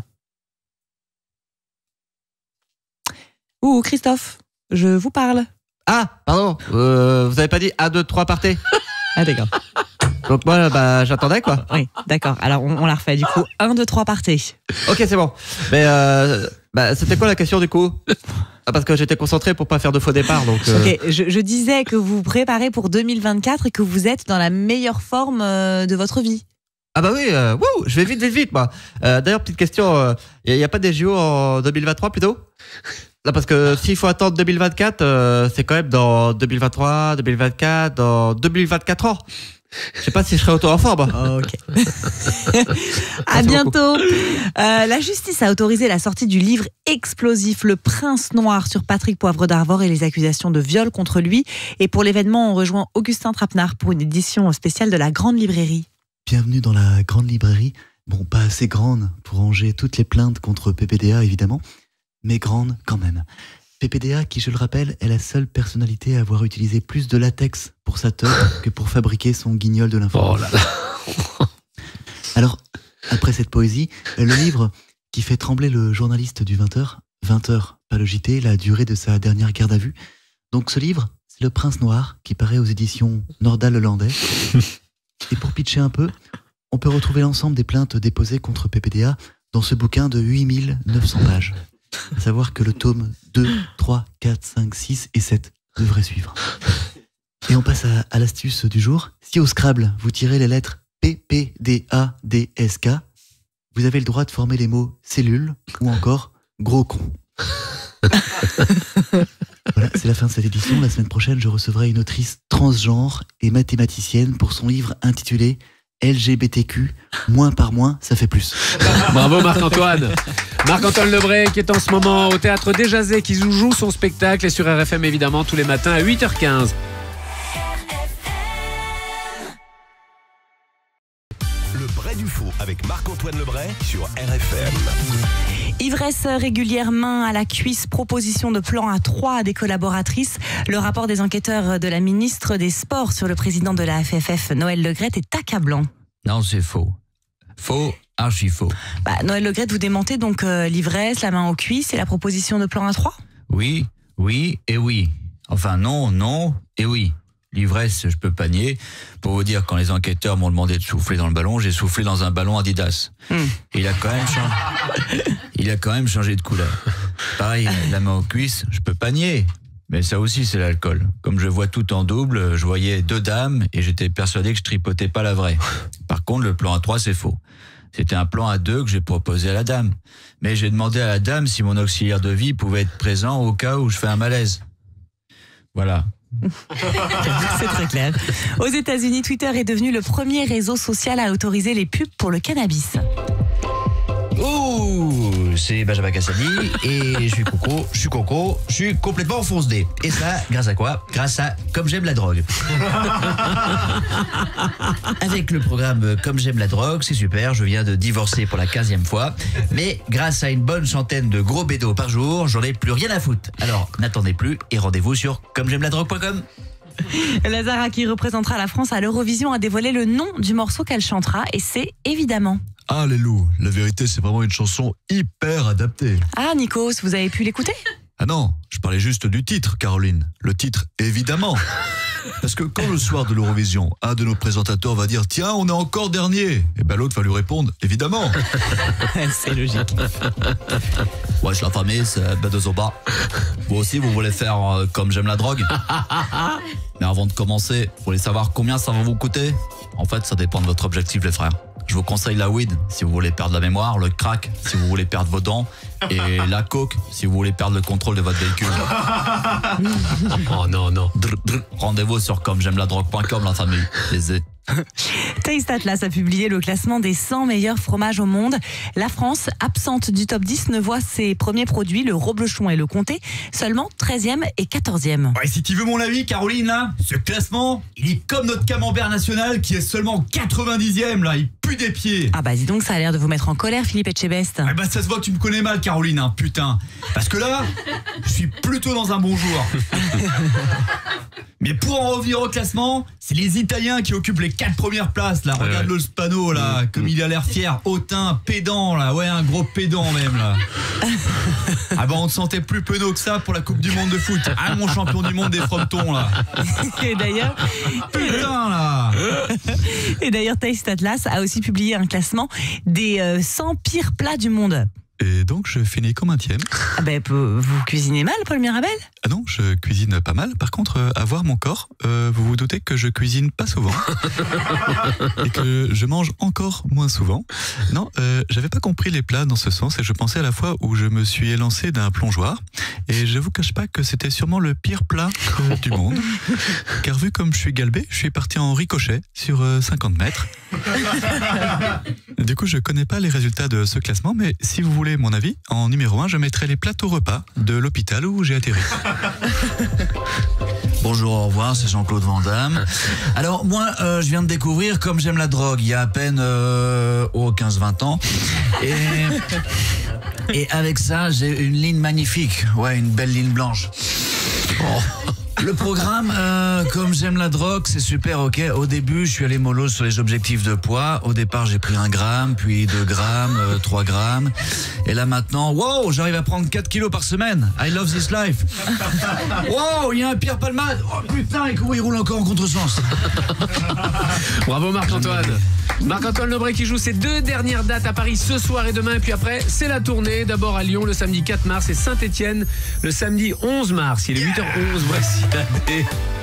Speaker 2: Ouh, Christophe, je vous parle.
Speaker 17: Ah, pardon, vous avez pas dit 1, 2, 3, partez?
Speaker 2: Ah, d'accord.
Speaker 17: Donc moi, bah, j'attendais, quoi.
Speaker 2: Oui, d'accord. Alors, on la refait, du coup. 1, 2, 3, partez.
Speaker 17: Ok, c'est bon. Mais, bah, c'était quoi la question, du coup? Parce que j'étais concentré pour pas faire de faux départ, donc...
Speaker 2: Ok, je disais que vous vous préparez pour 2024 et que vous êtes dans la meilleure forme de votre vie.
Speaker 17: Ah bah oui, je vais vite, moi. D'ailleurs, petite question, il n'y a pas des JO en 2023, plutôt? Là, parce que s'il faut attendre 2024, c'est quand même dans 2023, 2024, dans 2024 ans. Je sais pas si je serai autant en forme.
Speaker 2: Ok. À bientôt. La justice a autorisé la sortie du livre explosif Le Prince Noir sur Patrick Poivre d'Arvor et les accusations de viol contre lui. Et pour l'événement, on rejoint Augustin Trapenard pour une édition spéciale de la Grande Librairie.
Speaker 18: Bienvenue dans la Grande Librairie. Bon, pas assez grande pour ranger toutes les plaintes contre PPDA, évidemment, mais grande quand même. PPDA, qui, je le rappelle, est la seule personnalité à avoir utilisé plus de latex pour sa teub que pour fabriquer son guignol de l'info.
Speaker 10: Oh là là.
Speaker 18: Alors, après cette poésie, le livre qui fait trembler le journaliste du 20h, 20h, pas le JT, la durée de sa dernière garde à vue. Donc ce livre, c'est Le Prince Noir, qui paraît aux éditions Nordal-Hollandais. Et pour pitcher un peu, on peut retrouver l'ensemble des plaintes déposées contre PPDA dans ce bouquin de 8900 pages. À savoir que le tome 2, 3, 4, 5, 6 et 7 devrait suivre. Et on passe à l'astuce du jour. Si au Scrabble, vous tirez les lettres PPDADSK, vous avez le droit de former les mots cellule ou encore gros con. Voilà, c'est la fin de cette édition. La semaine prochaine, je recevrai une autrice transgenre et mathématicienne pour son livre intitulé LGBTQ, moins par moins, ça fait plus.
Speaker 10: Bravo Marc-Antoine. Marc-Antoine Lebray qui est en ce moment au Théâtre des Jazets, qui joue son spectacle et sur RFM évidemment tous les matins à 8h15.
Speaker 14: Le vrai du faux avec Marc-Antoine Lebray sur RFM.
Speaker 2: Ivresse régulière, main à la cuisse, proposition de plan à 3 des collaboratrices. Le rapport des enquêteurs de la ministre des Sports sur le président de la FFF, Noël Le Graët, est accablant.
Speaker 11: Non, c'est faux. Faux, archi faux.
Speaker 2: Noël Le Graët, vous démentez donc l'ivresse, la main aux cuisses et la proposition de plan à 3 ?
Speaker 11: Oui, oui et oui. Enfin non, non et oui. L'ivresse, je peux pas nier. Pour vous dire, quand les enquêteurs m'ont demandé de souffler dans le ballon, j'ai soufflé dans un ballon Adidas. Il a quand même changé de couleur. Pareil, la main aux cuisses, je peux pas nier. Mais ça aussi, c'est l'alcool. Comme je vois tout en double, je voyais 2 dames et j'étais persuadé que je tripotais pas la vraie. Par contre, le plan à 3, c'est faux. C'était un plan à 2 que j'ai proposé à la dame. Mais j'ai demandé à la dame si mon auxiliaire de vie pouvait être présent au cas où je fais un malaise. Voilà.
Speaker 2: C'est très clair. Aux États-Unis, Twitter est devenu le premier réseau social à autoriser les pubs pour le cannabis.
Speaker 11: Oh, c'est Benjamin Cassady et je suis Coco, je suis complètement fonce-dé. Et ça, grâce à quoi? Grâce à Comme j'aime la drogue. Avec le programme Comme j'aime la drogue, c'est super, je viens de divorcer pour la 15e fois. Mais grâce à une bonne centaine de gros bédos par jour, j'en ai plus rien à foutre. Alors n'attendez plus et rendez-vous sur commej'aime-la-drogue.com.
Speaker 2: Lazara, qui représentera la France à l'Eurovision, a dévoilé le nom du morceau qu'elle chantera et c'est évidemment.
Speaker 1: Ah les loups, la vérité c'est vraiment une chanson hyper adaptée.
Speaker 2: Ah Nikos, vous avez pu l'écouter ?
Speaker 1: Ah non, je parlais juste du titre, Caroline. Le titre, évidemment. Parce que quand le soir de l'Eurovision, un de nos présentateurs va dire « Tiens, on est encore dernier », et ben l'autre va lui répondre « Évidemment ».
Speaker 2: C'est logique.
Speaker 11: Wesh la famille, c'est B2OBA. Vous aussi, vous voulez faire Comme j'aime la drogue? Mais avant de commencer, vous voulez savoir combien ça va vous coûter? En fait, ça dépend de votre objectif, les frères. Je vous conseille la weed si vous voulez perdre la mémoire, le crack si vous voulez perdre vos dents et la coke si vous voulez perdre le contrôle de votre véhicule.
Speaker 10: Oh non, non.
Speaker 11: Rendez-vous sur commej'aime-la-drogue.com, la famille.
Speaker 2: Taste Atlas a publié le classement des 100 meilleurs fromages au monde. La France, absente du top 10, ne voit ses premiers produits, le Reblochon et le Comté, seulement 13e et 14e.
Speaker 11: Ouais, si tu veux mon avis, Caroline, là, ce classement, il est comme notre camembert national qui est seulement 90e, là, il pue des pieds.
Speaker 2: Ah bah dis donc, ça a l'air de vous mettre en colère, Philippe Etchebest.
Speaker 11: Ah bah ça se voit que tu me connais mal, Caroline, hein, putain. Parce que là, je suis plutôt dans un bon jour. Mais pour en revenir au classement, c'est les Italiens qui occupent les 4 premières places, là. Regarde le Spano, là, comme il a l'air fier, hautain, pédant, là. Ouais, un gros pédant, même, là. Ah bah on te sentait plus penaud que ça pour la Coupe du Monde de foot. Ah, mon champion du monde des frontons, là.
Speaker 2: Et d'ailleurs...
Speaker 11: Putain, là.
Speaker 2: Et d'ailleurs, Taste Atlas a aussi publié un classement des 100 pires plats du monde.
Speaker 6: Et donc, je finis comme 20e.
Speaker 2: Ah ben, vous cuisinez mal, Paul Mirabel?
Speaker 6: Ah non, je cuisine pas mal. Par contre, à voir mon corps, vous vous doutez que je cuisine pas souvent. Et que je mange encore moins souvent. Non, j'avais pas compris les plats dans ce sens et je pensais à la fois où je me suis élancé d'un plongeoir. Et je vous cache pas que c'était sûrement le pire plat du monde. Car vu comme je suis galbé, je suis parti en ricochet sur 50 mètres. Du coup, je connais pas les résultats de ce classement, mais si vous voulez mon avis, en numéro 1, je mettrai les plateaux repas de l'hôpital où j'ai atterri.
Speaker 11: Bonjour, au revoir, c'est Jean-Claude Van Damme. Alors moi, je viens de découvrir comme j'aime la drogue il y a à peine 15-20 ans. Et avec ça, j'ai une ligne magnifique. Ouais, une belle ligne blanche. Oh. Le programme, comme j'aime la drogue, c'est super, ok. Au début, je suis allé mollo sur les objectifs de poids. Au départ, j'ai pris 1 gramme, puis 2 grammes, 3 grammes. Et là maintenant, wow, j'arrive à prendre 4 kilos par semaine. I love this life. Wow, il y a un Pierre Palmade. Oh putain, et comment il roule encore en contresens.
Speaker 10: Bravo Marc-Antoine. Marc-Antoine Lebray qui joue ses 2 dernières dates à Paris ce soir et demain. Et puis après, c'est la tournée. D'abord à Lyon le samedi 4 mars et Saint-Etienne le samedi 11 mars. Il est 8h11. Voici la